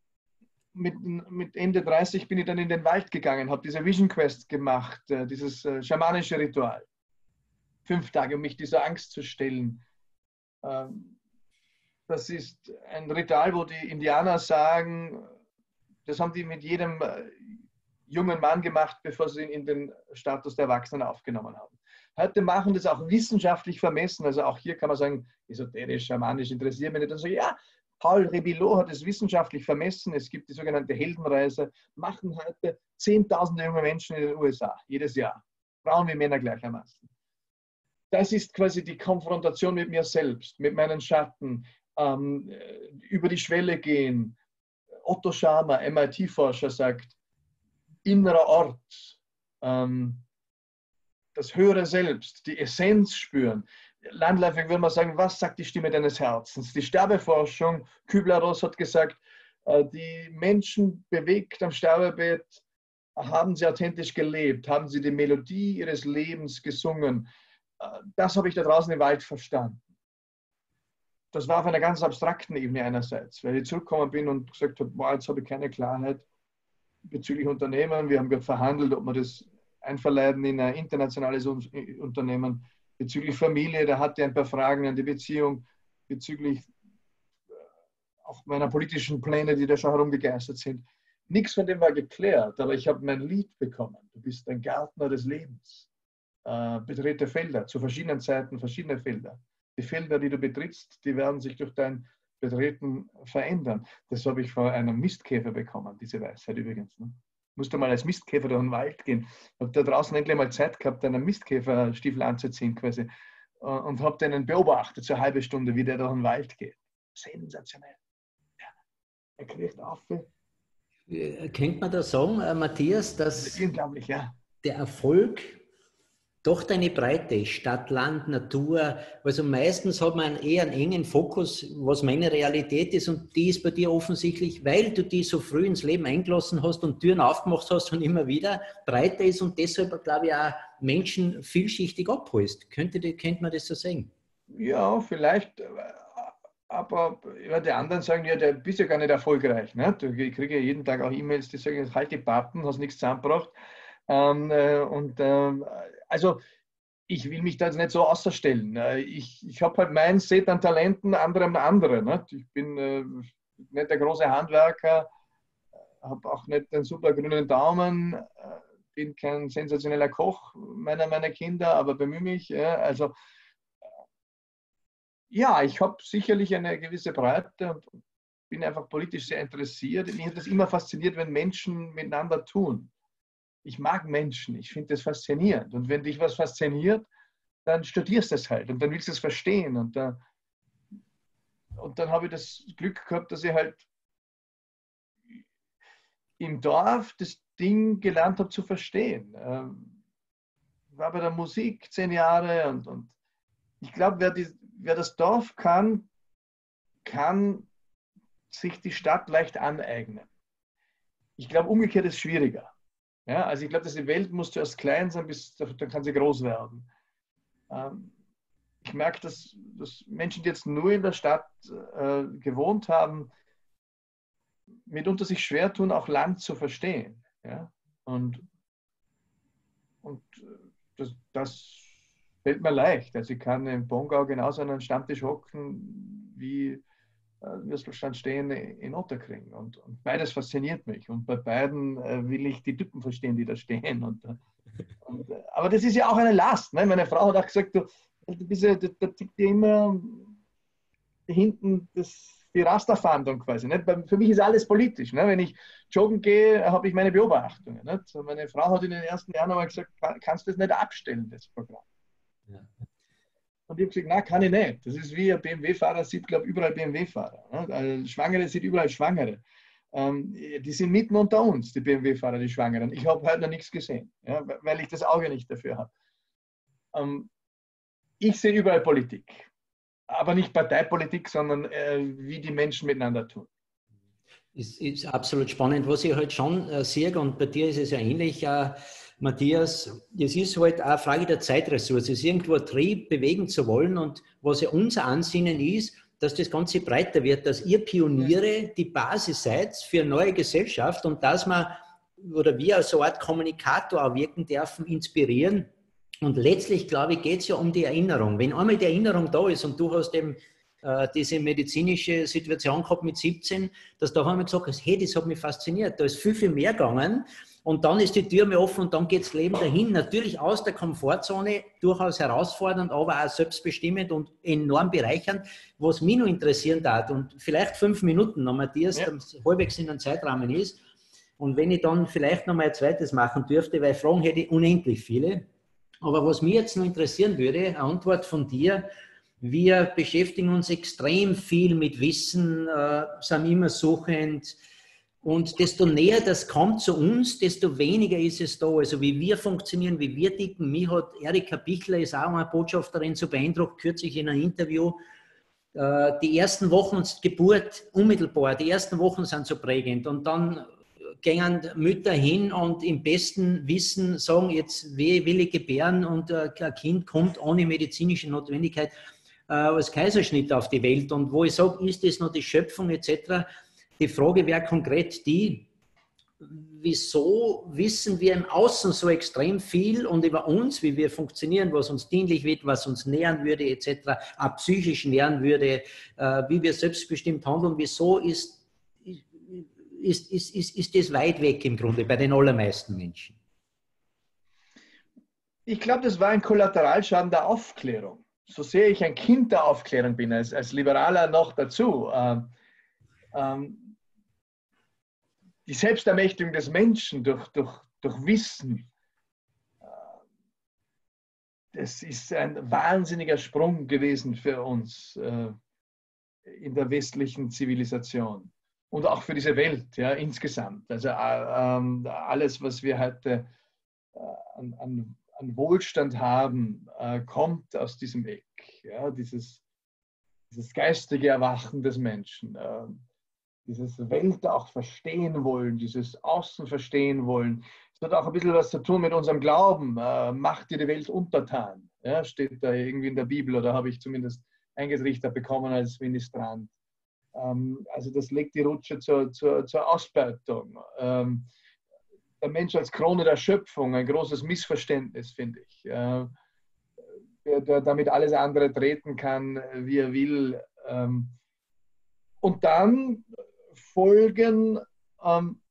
mit, mit Ende dreißig bin ich dann in den Wald gegangen, habe diese Vision Quest gemacht, äh, dieses äh, schamanische Ritual. Fünf Tage, um mich dieser Angst zu stellen. Ähm, Das ist ein Ritual, wo die Indianer sagen, das haben die mit jedem jungen Mann gemacht, bevor sie ihn in den Status der Erwachsenen aufgenommen haben. Heute machen das auch wissenschaftlich vermessen, also auch hier kann man sagen, esoterisch, schamanisch, interessiert mich nicht. Dann sage ich, ja, Paul Rebillot hat es wissenschaftlich vermessen, es gibt die sogenannte Heldenreise, machen heute zehntausende junge Menschen in den U S A, jedes Jahr, Frauen wie Männer gleichermaßen. Das ist quasi die Konfrontation mit mir selbst, mit meinen Schatten, ähm, über die Schwelle gehen. Otto Scharmer, M I T-Forscher, sagt, innerer Ort, ähm, das höhere Selbst, die Essenz spüren. Landläufig würde man sagen, was sagt die Stimme deines Herzens? Die Sterbeforschung, Kübler-Ross hat gesagt, äh, die Menschen bewegt am Sterbebett, haben sie authentisch gelebt, haben sie die Melodie ihres Lebens gesungen. Das habe ich da draußen im Wald verstanden. Das war auf einer ganz abstrakten Ebene einerseits, weil ich zurückgekommen bin und gesagt habe, boah, jetzt habe ich keine Klarheit bezüglich Unternehmen. Wir haben verhandelt, ob wir das einverleiben in ein internationales Unternehmen. Bezüglich Familie, da hatte ich ein paar Fragen an die Beziehung, bezüglich auch meiner politischen Pläne, die da schon herumgegeistert sind. Nichts von dem war geklärt, aber ich habe mein Lied bekommen. Du bist ein Gärtner des Lebens. Äh, betrete Felder, zu verschiedenen Zeiten verschiedene Felder. Die Felder, die du betrittst, die werden sich durch dein Betreten verändern. Das habe ich von einem Mistkäfer bekommen, diese Weisheit übrigens. Ne? Musste mal als Mistkäfer durch den Wald gehen. Ich habe da draußen endlich mal Zeit gehabt, einen Mistkäferstiefel anzuziehen quasi und habe den beobachtet, so eine halbe Stunde, wie der durch den Wald geht. Sensationell. Ja. Er kriegt auf. Könnte man da sagen, Matthias, dass unglaublich, ja. der Erfolg doch deine Breite, Stadt, Land, Natur. Also meistens hat man eher einen engen Fokus, was meine Realität ist, und die ist bei dir offensichtlich, weil du die so früh ins Leben eingelassen hast und Türen aufgemacht hast und immer wieder breiter ist und deshalb, glaube ich, auch Menschen vielschichtig abholst. Könnte, könnte man das so sagen? Ja, vielleicht, aber die anderen sagen, ja, der bist ja gar nicht erfolgreich. Ne? Ich kriege ja jeden Tag auch E-Mails, die sagen, halt die Pappen, hast nichts zusammengebracht. Ähm, äh, und ähm, also ich will mich da jetzt nicht so außerstellen. Ich, ich habe halt mein Set an Talenten, andere haben andere. Ne? Ich bin äh, nicht der große Handwerker, habe auch nicht den super grünen Daumen, äh, bin kein sensationeller Koch meiner, meiner Kinder, aber bemühe mich. Ja, also ja, ich habe sicherlich eine gewisse Breite und bin einfach politisch sehr interessiert. Mich hat das immer fasziniert, wenn Menschen miteinander tun. Ich mag Menschen, ich finde das faszinierend. Und wenn dich was fasziniert, dann studierst du es halt und dann willst du es verstehen. Und, da, und dann habe ich das Glück gehabt, dass ich halt im Dorf das Ding gelernt habe zu verstehen. Ähm, war bei der Musik zehn Jahre und, und ich glaube, wer, wer das Dorf kann, kann sich die Stadt leicht aneignen. Ich glaube, umgekehrt ist es schwieriger. Ja, also ich glaube, dass die Welt muss zuerst klein sein, bis dann kann sie groß werden. Ähm, ich merke, dass, dass Menschen, die jetzt nur in der Stadt äh, gewohnt haben, mitunter sich schwer tun, auch Land zu verstehen. Ja? Und, und das, das fällt mir leicht. Also ich kann in Bongau genauso an einem Stammtisch hocken, wie Würstelstand stehen in Otterkring. Und, und beides fasziniert mich. Und bei beiden äh, will ich die Typen verstehen, die da stehen. Und, und, aber das ist ja auch eine Last. Ne? Meine Frau hat auch gesagt, du, du bist ja, da, da tickt dir immer hinten das, die Rasterfahndung quasi. Nicht? Für mich ist alles politisch. Ne? Wenn ich joggen gehe, habe ich meine Beobachtungen. Nicht? Meine Frau hat in den ersten Jahren einmal gesagt, kannst du das nicht abstellen, das Programm. Ja. Und ich habe gesagt, na, kann ich nicht. Das ist wie ein B M W-Fahrer sieht, glaube ich, überall B M W-Fahrer. Ne? Also Schwangere sieht überall Schwangere. Ähm, die sind mitten unter uns, die B M W-Fahrer, die Schwangeren. Ich habe heute noch nichts gesehen, ja, weil ich das Auge nicht dafür habe. Ähm, ich sehe überall Politik. Aber nicht Parteipolitik, sondern äh, wie die Menschen miteinander tun. Ist, ist absolut spannend, was ich halt schon äh, sehe, und bei dir ist es ja ähnlich, äh, Matthias, es ist halt auch eine Frage der Zeitressource. Es ist irgendwo ein Trieb, bewegen zu wollen, und was ja unser Ansinnen ist, dass das Ganze breiter wird, dass ihr Pioniere die Basis seid für eine neue Gesellschaft und dass man, oder wir als so eine Art Kommunikator auch wirken dürfen, inspirieren. Und letztlich, glaube ich, geht es ja um die Erinnerung. Wenn einmal die Erinnerung da ist und du hast eben äh, diese medizinische Situation gehabt mit siebzehn, dass da haben wir gesagt, hey, das hat mich fasziniert, da ist viel, viel mehr gegangen. Und dann ist die Tür mir offen und dann geht das Leben dahin. Natürlich aus der Komfortzone, durchaus herausfordernd, aber auch selbstbestimmend und enorm bereichernd. Was mich noch interessieren darf, und vielleicht fünf Minuten noch, Matthias, ja, halbwegs in einem Zeitrahmen ist. Und wenn ich dann vielleicht noch mal ein zweites machen dürfte, weil Fragen hätte ich unendlich viele. Aber was mich jetzt noch interessieren würde, eine Antwort von dir. Wir beschäftigen uns extrem viel mit Wissen, äh, sind immer suchend. Und desto näher das kommt zu uns, desto weniger ist es da. Also wie wir funktionieren, wie wir ticken. Mich hat Erika Bichler, ist auch eine Botschafterin, so beeindruckt, kürzlich in einem Interview. Äh, die ersten Wochen und Geburt unmittelbar, die ersten Wochen sind so prägend. Und dann gehen Mütter hin und im besten Wissen sagen, jetzt will ich gebären und ein Kind kommt ohne medizinische Notwendigkeit äh, als Kaiserschnitt auf die Welt. Und wo ich sage, ist das noch die Schöpfung et cetera? Die Frage wäre konkret die, wieso wissen wir im Außen so extrem viel und über uns, wie wir funktionieren, was uns dienlich wird, was uns nähern würde et cetera, auch psychisch nähern würde, äh, wie wir selbstbestimmt handeln, wieso ist Ist, ist, ist, ist das weit weg im Grunde bei den allermeisten Menschen? Ich glaube, das war ein Kollateralschaden der Aufklärung. So sehr ich ein Kind der Aufklärung bin, als, als Liberaler noch dazu. Ähm, ähm, die Selbstermächtigung des Menschen durch, durch, durch Wissen, äh, das ist ein wahnsinniger Sprung gewesen für uns äh, in der westlichen Zivilisation. Und auch für diese Welt, ja, insgesamt. Also äh, alles, was wir heute äh, an, an, an Wohlstand haben, äh, kommt aus diesem Eck. Ja, dieses, dieses geistige Erwachen des Menschen, äh, dieses Welt auch verstehen wollen, dieses Außen verstehen wollen. Es hat auch ein bisschen was zu tun mit unserem Glauben. Äh, macht dir die Welt untertan. Ja, steht da irgendwie in der Bibel oder habe ich zumindest eingetrichtert bekommen als Ministrant. Ähm, also das legt die Rutsche zur, zur, zur Ausbeutung. Ähm, der Mensch als Krone der Schöpfung, ein großes Missverständnis, finde ich. Äh, der, der damit alles andere treten kann, wie er will. Ähm, und dann folgen ähm,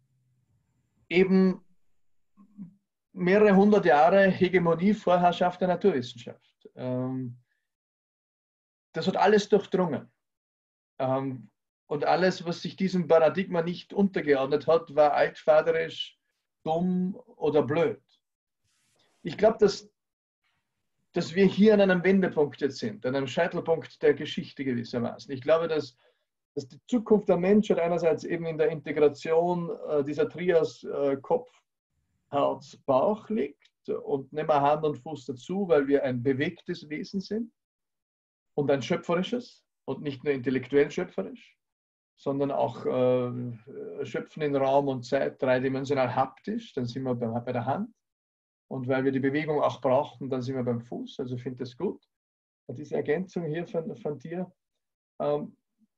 eben mehrere hundert Jahre Hegemonie, Vorherrschaft der Naturwissenschaft. Ähm, das hat alles durchdrungen. Ähm, und alles, was sich diesem Paradigma nicht untergeordnet hat, war altvaterisch, dumm oder blöd. Ich glaube, dass, dass wir hier an einem Wendepunkt jetzt sind, an einem Scheitelpunkt der Geschichte gewissermaßen. Ich glaube, dass, dass die Zukunft der Menschheit einerseits eben in der Integration äh, dieser Trias äh, Kopf, Herz, Bauch liegt und nehmen wir Hand und Fuß dazu, weil wir ein bewegtes Wesen sind und ein schöpferisches und nicht nur intellektuell schöpferisch, sondern auch äh, schöpfen in Raum und Zeit, dreidimensional haptisch, dann sind wir bei, bei der Hand. Und weil wir die Bewegung auch brauchen, dann sind wir beim Fuß. Also finde ich das gut. Diese Ergänzung hier von, von dir. Ähm,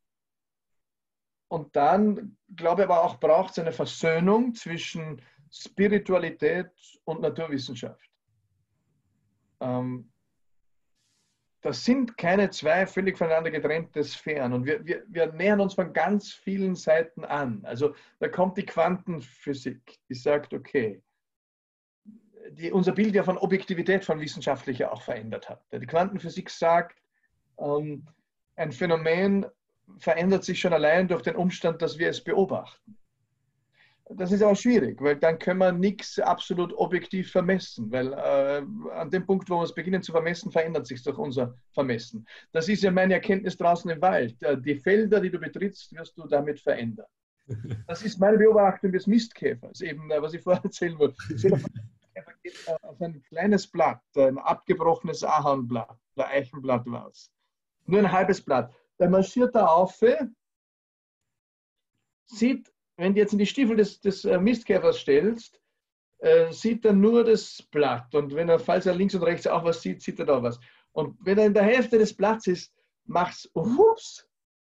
und dann, glaube ich aber auch, braucht es eine Versöhnung zwischen Spiritualität und Naturwissenschaft. Ähm, Das sind keine zwei völlig voneinander getrennte Sphären und wir, wir, wir nähern uns von ganz vielen Seiten an. Also da kommt die Quantenphysik, die sagt, okay, die unser Bild ja von Objektivität von wissenschaftlicher auch verändert hat. Die Quantenphysik sagt, ähm, ein Phänomen verändert sich schon allein durch den Umstand, dass wir es beobachten. Das ist aber schwierig, weil dann können wir nichts absolut objektiv vermessen, weil äh, an dem Punkt, wo wir es beginnen zu vermessen, verändert sich durch unser Vermessen. Das ist ja meine Erkenntnis draußen im Wald. Die Felder, die du betrittst, wirst du damit verändern. Das ist meine Beobachtung des Mistkäfers, eben, was ich vorher erzählen wollte. Der Mistkäfer geht auf ein kleines Blatt, ein abgebrochenes Ahornblatt oder Eichenblatt war es. Nur ein halbes Blatt. Der marschiert da auf, sieht, wenn du jetzt in die Stiefel des, des Mistkäfers stellst, äh, sieht er nur das Blatt. Und wenn er, falls er links und rechts auch was sieht, sieht er da was. Und wenn er in der Hälfte des Blatts ist, macht's ups.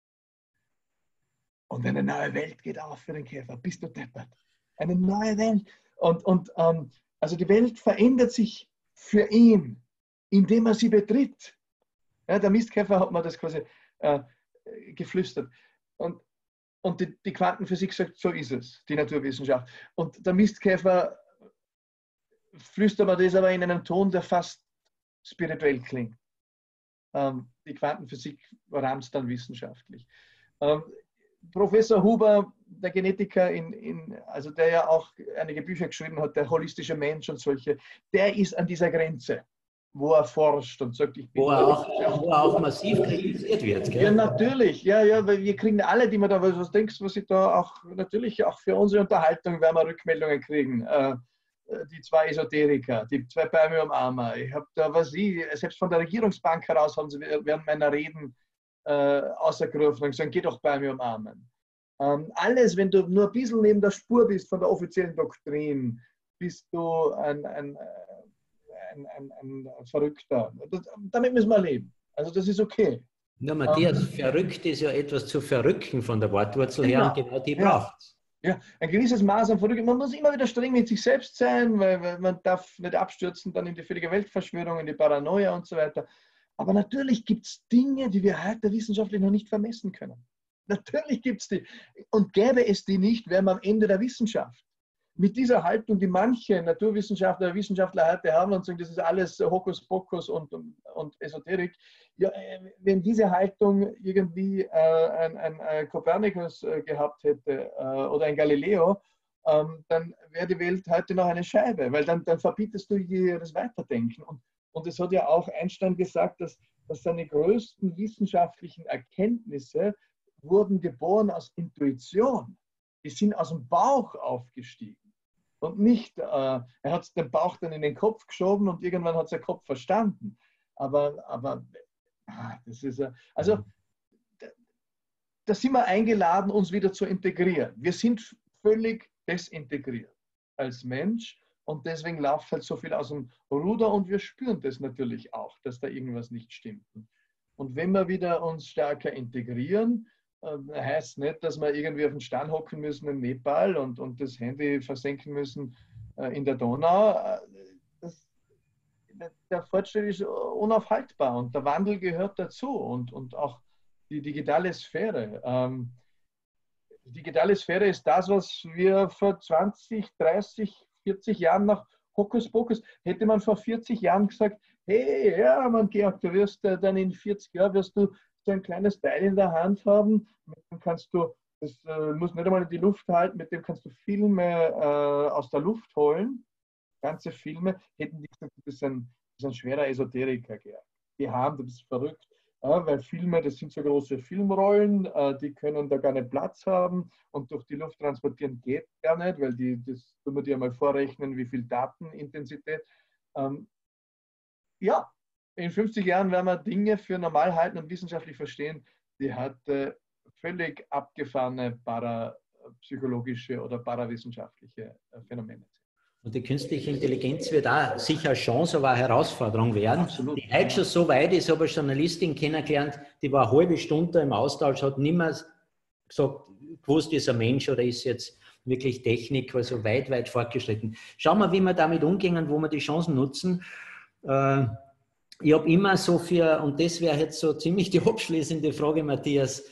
Und eine neue Welt geht auf für den Käfer. Bist du deppert? Eine neue Welt. Und, und ähm, also die Welt verändert sich für ihn, indem er sie betritt. Ja, der Mistkäfer hat mir das quasi äh, geflüstert. Und Und die, die Quantenphysik sagt, so ist es, die Naturwissenschaft. Und der Mistkäfer flüstert mir das aber in einem Ton, der fast spirituell klingt. Ähm, die Quantenphysik rahmt es dann wissenschaftlich. Ähm, Professor Huber, der Genetiker, in, in, also der ja auch einige Bücher geschrieben hat, der holistische Mensch und solche, der ist an dieser Grenze, wo er forscht und sagt, ich bin... Wo er auch, wo er auch massiv kritisiert wird. Gell? Ja, natürlich. Ja, ja, weil wir kriegen alle, die man da, was denkst was ich da auch, natürlich auch für unsere Unterhaltung werden wir Rückmeldungen kriegen. Äh, die zwei Esoteriker, die zwei Bäume umarmer. Ich habe da, was ich, selbst von der Regierungsbank heraus haben sie während meiner Reden äh, außergerufen und gesagt, geh doch Bäume umarmen. Ähm, alles, wenn du nur ein bisschen neben der Spur bist von der offiziellen Doktrin, bist du ein, ein, ein, ein, ein Verrückter. Das, damit müssen wir leben. Also das ist okay. Na, Matthias, um, verrückt ist ja etwas zu verrücken von der Wortwurzel genau, her und genau die ja, braucht es. Ja, ein gewisses Maß an Verrückung. Man muss immer wieder streng mit sich selbst sein, weil, weil man darf nicht abstürzen dann in die völlige Weltverschwörung, in die Paranoia und so weiter. Aber natürlich gibt es Dinge, die wir heute wissenschaftlich noch nicht vermessen können. Natürlich gibt es die. Und gäbe es die nicht, wären wir am Ende der Wissenschaft. Mit dieser Haltung, die manche Naturwissenschaftler, Wissenschaftler heute haben und sagen, das ist alles Hokuspokus und, und, und Esoterik. Ja, wenn diese Haltung irgendwie äh, ein, ein, ein Kopernikus äh, gehabt hätte äh, oder ein Galileo, ähm, dann wäre die Welt heute noch eine Scheibe, weil dann, dann verbietest du das Weiterdenken. Und, und es hat ja auch Einstein gesagt, dass, dass seine größten wissenschaftlichen Erkenntnisse wurden geboren aus Intuition. Die sind aus dem Bauch aufgestiegen. Und nicht, äh, er hat den Bauch dann in den Kopf geschoben und irgendwann hat sein Kopf verstanden. Aber, aber das ist, also da sind wir eingeladen, uns wieder zu integrieren. Wir sind völlig desintegriert als Mensch und deswegen läuft halt so viel aus dem Ruder und wir spüren das natürlich auch, dass da irgendwas nicht stimmt. Und wenn wir wieder uns stärker integrieren, heißt nicht, dass wir irgendwie auf den Stein hocken müssen in Nepal und, und das Handy versenken müssen in der Donau. Das, der Fortschritt ist unaufhaltbar und der Wandel gehört dazu und, und auch die digitale Sphäre. Ähm, die digitale Sphäre ist das, was wir vor zwanzig, dreißig, vierzig Jahren nach Hokuspokus, hätte man vor vierzig Jahren gesagt, hey, ja, man, Georg, du wirst äh, dann in vierzig Jahren wirst du so ein kleines Teil in der Hand haben, mit dem kannst du, das äh, muss nicht einmal in die Luft halten, mit dem kannst du Filme äh, aus der Luft holen, ganze Filme, hätten die gesagt, du bist ein, du bist ein schwerer Esoteriker, Georg. Die haben, du bist verrückt. Ja, weil Filme, das sind so große Filmrollen, äh, die können da gar nicht Platz haben und durch die Luft transportieren geht gar nicht, weil die, das tun wir dir mal vorrechnen, wie viel Datenintensität. Ähm, ja, in fünfzig Jahren werden wir Dinge für normal halten und wissenschaftlich verstehen, die hat äh, völlig abgefahrene parapsychologische oder parawissenschaftliche äh, Phänomene. Und die künstliche Intelligenz wird auch sicher eine Chance, aber eine Herausforderung werden. Absolut. Die heute schon so weit ist, habe ich eine Journalistin kennengelernt, die war eine halbe Stunde im Austausch, hat nicht mehr gesagt, gewusst, ist ein Mensch oder ist jetzt wirklich Technik, also weit, weit fortgeschritten. Schauen wir, wie wir damit umgehen und wo wir die Chancen nutzen. Ich habe immer so für, und das wäre jetzt so ziemlich die abschließende Frage, Matthias,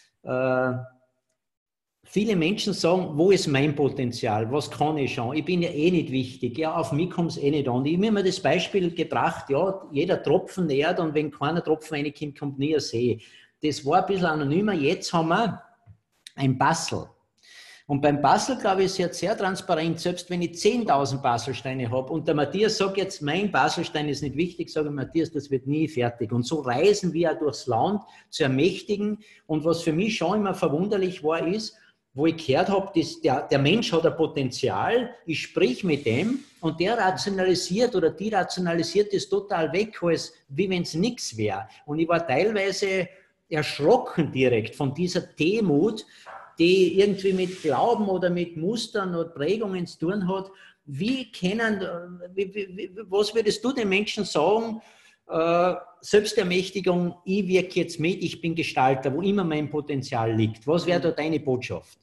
viele Menschen sagen, wo ist mein Potenzial? Was kann ich schon? Ich bin ja eh nicht wichtig. Ja, auf mich kommt es eh nicht an. Ich habe mir das Beispiel gebracht, ja, jeder Tropfen nährt und wenn keiner Tropfen reinkommt, kommt nie ein See. Das war ein bisschen anonymer. Jetzt haben wir ein Puzzle. Und beim Puzzle, glaube ich, ist es jetzt sehr transparent, selbst wenn ich zehntausend Puzzlesteine habe und der Matthias sagt jetzt, mein Puzzlestein ist nicht wichtig, sage ich, Matthias, das wird nie fertig. Und so reisen wir auch durchs Land zu ermächtigen. Und was für mich schon immer verwunderlich war, ist, wo ich gehört habe, dass der, der Mensch hat ein Potenzial, ich sprich mit dem und der rationalisiert oder die rationalisiert es total weg, als wie wenn es nichts wäre. Und ich war teilweise erschrocken direkt von dieser Demut, die irgendwie mit Glauben oder mit Mustern oder Prägungen zu tun hat. Wie können, wie, wie, was würdest du den Menschen sagen, äh, Selbstermächtigung, ich wirke jetzt mit, ich bin Gestalter, wo immer mein Potenzial liegt. Was wäre da deine Botschaft?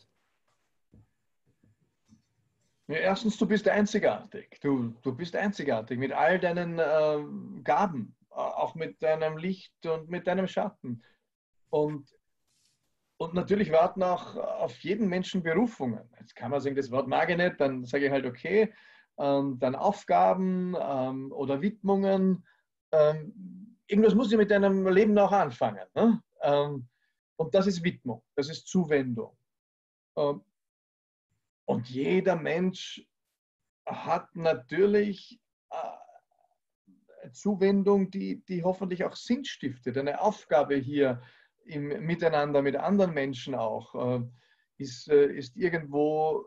Ja, erstens, du bist einzigartig. Du, du bist einzigartig mit all deinen äh, Gaben, auch mit deinem Licht und mit deinem Schatten. Und, und natürlich warten auch auf jeden Menschen Berufungen. Jetzt kann man sagen, das Wort mag ich nicht, dann sage ich halt okay. Ähm, dann Aufgaben ähm, oder Widmungen. Ähm, irgendwas muss ich mit deinem Leben auch anfangen. Ne? Ähm, und das ist Widmung, das ist Zuwendung. Ähm, und jeder Mensch hat natürlich äh, Zuwendung, die, die hoffentlich auch Sinn stiftet. Eine Aufgabe hier im Miteinander mit anderen Menschen auch äh, ist, äh, ist irgendwo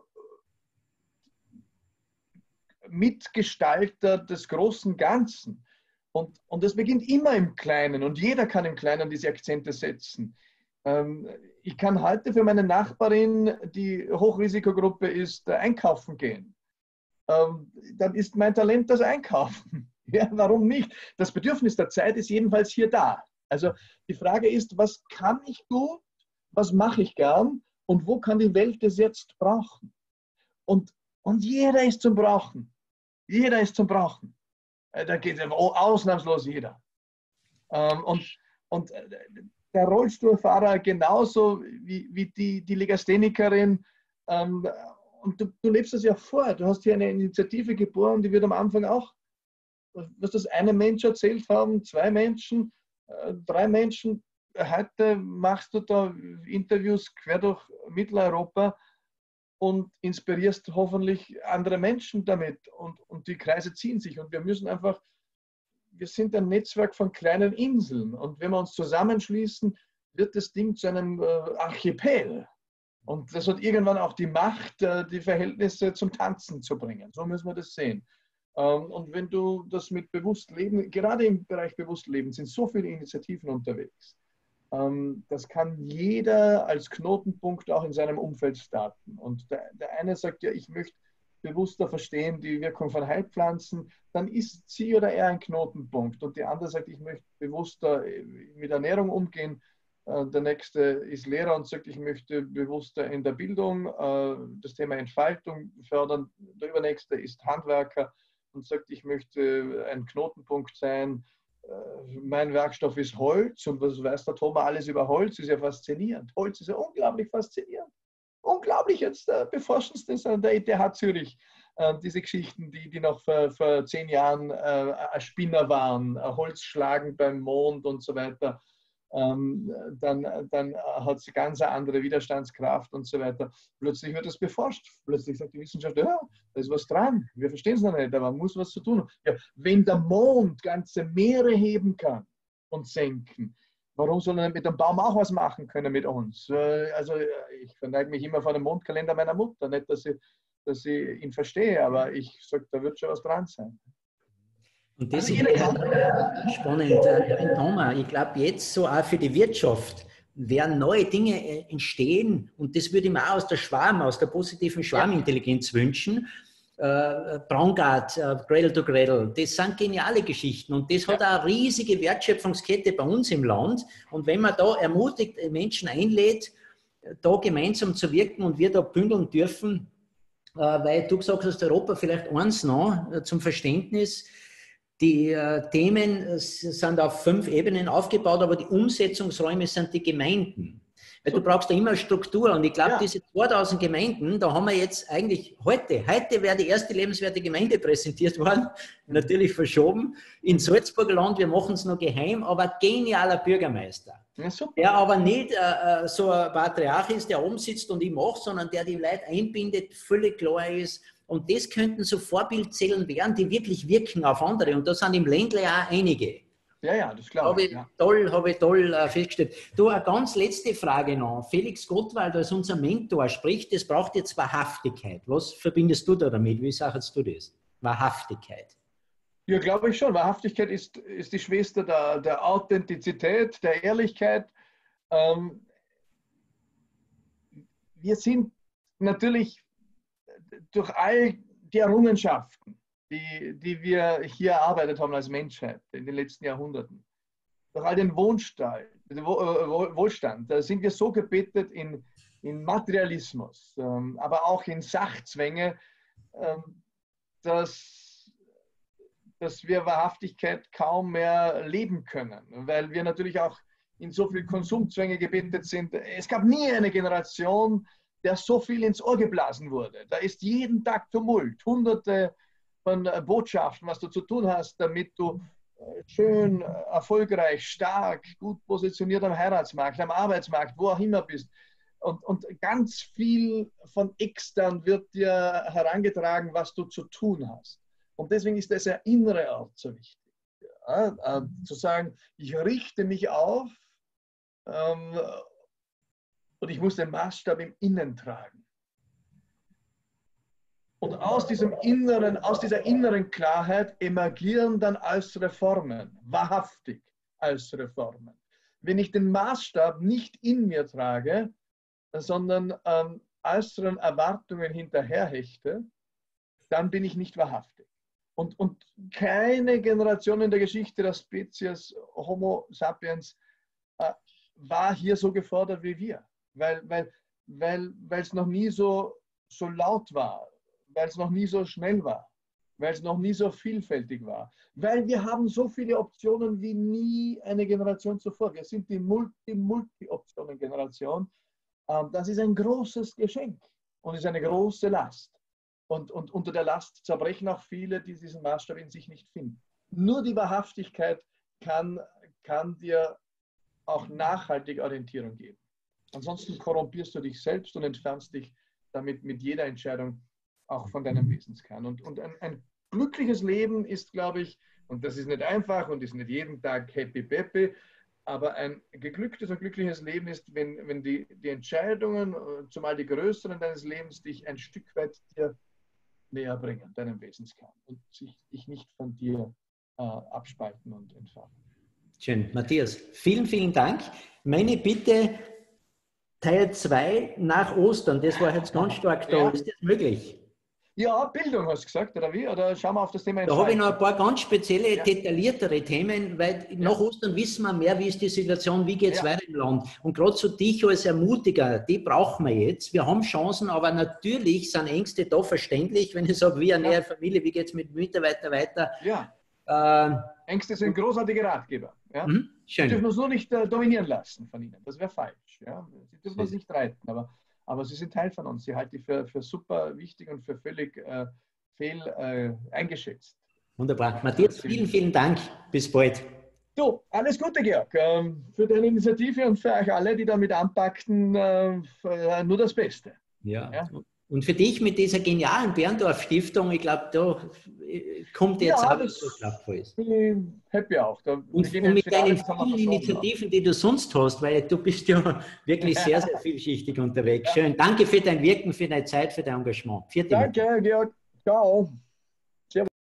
Mitgestalter des großen Ganzen. Und, und das beginnt immer im Kleinen und jeder kann im Kleinen diese Akzente setzen. Ähm, ich kann heute für meine Nachbarin, die Hochrisikogruppe ist, einkaufen gehen. Ähm, dann ist mein Talent das Einkaufen. Ja, warum nicht? Das Bedürfnis der Zeit ist jedenfalls hier da. Also die Frage ist, was kann ich gut, was mache ich gern und wo kann die Welt es jetzt brauchen? Und, und jeder ist zum Brauchen. Jeder ist zum Brauchen. Da geht es ausnahmslos jeder. Und, und der Rollstuhlfahrer genauso wie, wie die, die Legasthenikerin. Und du, du lebst das ja vor. Du hast hier eine Initiative geboren, die wird am Anfang auch, was das eine Mensch erzählt haben, zwei Menschen, drei Menschen. Heute machst du da Interviews quer durch Mitteleuropa und inspirierst hoffentlich andere Menschen damit. Und, und die Kreise ziehen sich. Und wir müssen einfach, wir sind ein Netzwerk von kleinen Inseln. Und wenn wir uns zusammenschließen, wird das Ding zu einem äh, Archipel. Und das hat irgendwann auch die Macht, die Verhältnisse zum Tanzen zu bringen. So müssen wir das sehen. Und wenn du das mit Bewusstleben, gerade im Bereich Bewusstleben sind so viele Initiativen unterwegs. Das kann jeder als Knotenpunkt auch in seinem Umfeld starten. Und der, der eine sagt, ja, ich möchte bewusster verstehen die Wirkung von Heilpflanzen, dann ist sie oder er ein Knotenpunkt. Und die andere sagt, ich möchte bewusster mit Ernährung umgehen. Der nächste ist Lehrer und sagt, ich möchte bewusster in der Bildung das Thema Entfaltung fördern. Der übernächste ist Handwerker und sagt, ich möchte ein Knotenpunkt sein. Mein Werkstoff ist Holz und was weiß der Thomas alles über Holz, ist ja faszinierend. Holz ist ja unglaublich faszinierend. Unglaublich, jetzt äh, beforschen Sie das an der E T H Zürich, äh, diese Geschichten, die, die noch vor, vor zehn Jahren äh, ein Spinner waren, Holz schlagen beim Mond und so weiter. Ähm, dann dann hat es ganz eine andere Widerstandskraft und so weiter. Plötzlich wird das beforscht. Plötzlich sagt die Wissenschaft, ja, da ist was dran. Wir verstehen es noch nicht, aber man muss was zu tun. Ja, wenn der Mond ganze Meere heben kann und senken, warum soll er mit dem Baum auch was machen können mit uns? Also ich verneige mich immer vor dem Mondkalender meiner Mutter. Nicht, dass ich, dass ich ihn verstehe, aber ich sage, da wird schon was dran sein. Und das ist ja spannend. Thomas, ich glaube jetzt so auch für die Wirtschaft werden neue Dinge entstehen und das würde ich mir auch aus der Schwarm, aus der positiven Schwarmintelligenz wünschen. Äh, Braungart, äh, Cradle to Cradle, das sind geniale Geschichten und das hat auch eine riesige Wertschöpfungskette bei uns im Land und wenn man da ermutigt, Menschen einlädt, da gemeinsam zu wirken und wir da bündeln dürfen, äh, weil du gesagt hast, Europa vielleicht eins noch äh, zum Verständnis, die äh, Themen äh, sind auf fünf Ebenen aufgebaut, aber die Umsetzungsräume sind die Gemeinden. Weil du brauchst da immer Struktur und ich glaube, ja. diese zweitausend Gemeinden, da haben wir jetzt eigentlich heute, heute wäre die erste lebenswerte Gemeinde präsentiert worden, natürlich verschoben, in Salzburger Land, wir machen es noch geheim, aber genialer Bürgermeister. Ja, der aber nicht äh, so ein Patriarch ist, der oben sitzt und ich mache, sondern der die Leute einbindet, völlig klar ist. Und das könnten so Vorbildzellen werden, die wirklich wirken auf andere. Und da sind im Ländle auch einige. Ja, ja, das glaube habe ich. ich ja. Toll, habe ich toll äh, festgestellt. Du, eine ganz letzte Frage noch. Felix Gottwald als unser Mentor spricht, es braucht jetzt Wahrhaftigkeit. Was verbindest du da damit? Wie sagst du das? Wahrhaftigkeit. Ja, glaube ich schon. Wahrhaftigkeit ist, ist die Schwester der, der Authentizität, der Ehrlichkeit. Ähm, wir sind natürlich durch all die Errungenschaften, die, die wir hier erarbeitet haben als Menschheit in den letzten Jahrhunderten, durch all den Wohnstall, Wohlstand, da sind wir so gebettet in, in Materialismus, ähm, aber auch in Sachzwänge, ähm, dass, dass wir Wahrhaftigkeit kaum mehr leben können, weil wir natürlich auch in so viele Konsumzwänge gebettet sind. Es gab nie eine Generation, der so viel ins Ohr geblasen wurde. Da ist jeden Tag Tumult, hunderte von Botschaften, was du zu tun hast, damit du schön, erfolgreich, stark, gut positioniert am Heiratsmarkt, am Arbeitsmarkt, wo auch immer bist. Und, und ganz viel von extern wird dir herangetragen, was du zu tun hast. Und deswegen ist der innere Ort so wichtig. Ja, äh, zu sagen, ich richte mich auf, ähm, und ich muss den Maßstab im Innen tragen. Und aus diesem inneren, aus dieser inneren Klarheit emergieren dann äußere Formen, wahrhaftig äußere Formen. Wenn ich den Maßstab nicht in mir trage, sondern ähm, äußeren Erwartungen hinterherhechte, dann bin ich nicht wahrhaftig. Und, und keine Generation in der Geschichte der Spezies Homo sapiens äh, war hier so gefordert wie wir. Weil es weil, weil, weil's noch nie so, so laut war, weil es noch nie so schnell war, weil es noch nie so vielfältig war. Weil wir haben so viele Optionen wie nie eine Generation zuvor. Wir sind die Multi-Multi-Optionen-Generation. Das ist ein großes Geschenk und ist eine große Last. Und, und unter der Last zerbrechen auch viele, die diesen Maßstab in sich nicht finden. Nur die Wahrhaftigkeit kann, kann dir auch nachhaltig Orientierung geben. Ansonsten korrumpierst du dich selbst und entfernst dich damit mit jeder Entscheidung auch von deinem Wesenskern. Und, und ein, ein glückliches Leben ist, glaube ich, und das ist nicht einfach und ist nicht jeden Tag happy peppy, Aber ein geglücktes und glückliches Leben ist, wenn, wenn die, die Entscheidungen, zumal die größeren deines Lebens, dich ein Stück weit dir näher bringen, deinem Wesenskern und sich dich nicht von dir äh, abspalten und entfernen. Schön. Matthias, vielen, vielen Dank. Meine Bitte, Teil zwei nach Ostern, das war jetzt ganz stark da. Ja. Ist das möglich? Ja, Bildung hast du gesagt, oder wie? Oder schauen wir auf das Thema Da habe ich noch ein Entfaltung? paar ganz spezielle, Ja. detailliertere Themen, weil nach Ostern wissen wir mehr, wie ist die Situation, wie geht es Ja. weiter im Land. Und gerade so dich als Ermutiger, die brauchen wir jetzt. Wir haben Chancen, aber natürlich sind Ängste da verständlich, wenn ich sage, wie eine Ja. Familie, wie geht es mit Mitarbeitern weiter. Ja. Äh, Ängste sind großartige Ratgeber. Ja? mhm, Sie dürfen schön. uns nur nicht äh, dominieren lassen von ihnen. Das wäre falsch. Ja? Sie dürfen uns Schön. nicht reiten, aber, aber sie sind Teil von uns. Sie halte ich für, für super wichtig und für völlig äh, fehl äh, eingeschätzt. Wunderbar. Matthias, vielen, vielen Dank. Bis bald. Du, alles Gute, Georg, ähm, für deine Initiative und für euch alle, die damit anpackten, äh, nur das Beste. Ja. Ja? Und für dich mit dieser genialen Berndorf-Stiftung, ich glaube, da kommt jetzt Ja, auch das was so klappvolles. bin ich happy auch. Da, Und, und mit deinen vielen Initiativen, die du sonst hast, weil du bist ja wirklich sehr, sehr vielschichtig unterwegs. Ja. Schön. Danke für dein Wirken, für deine Zeit, für dein Engagement. Vierte Danke, Georg. Ciao.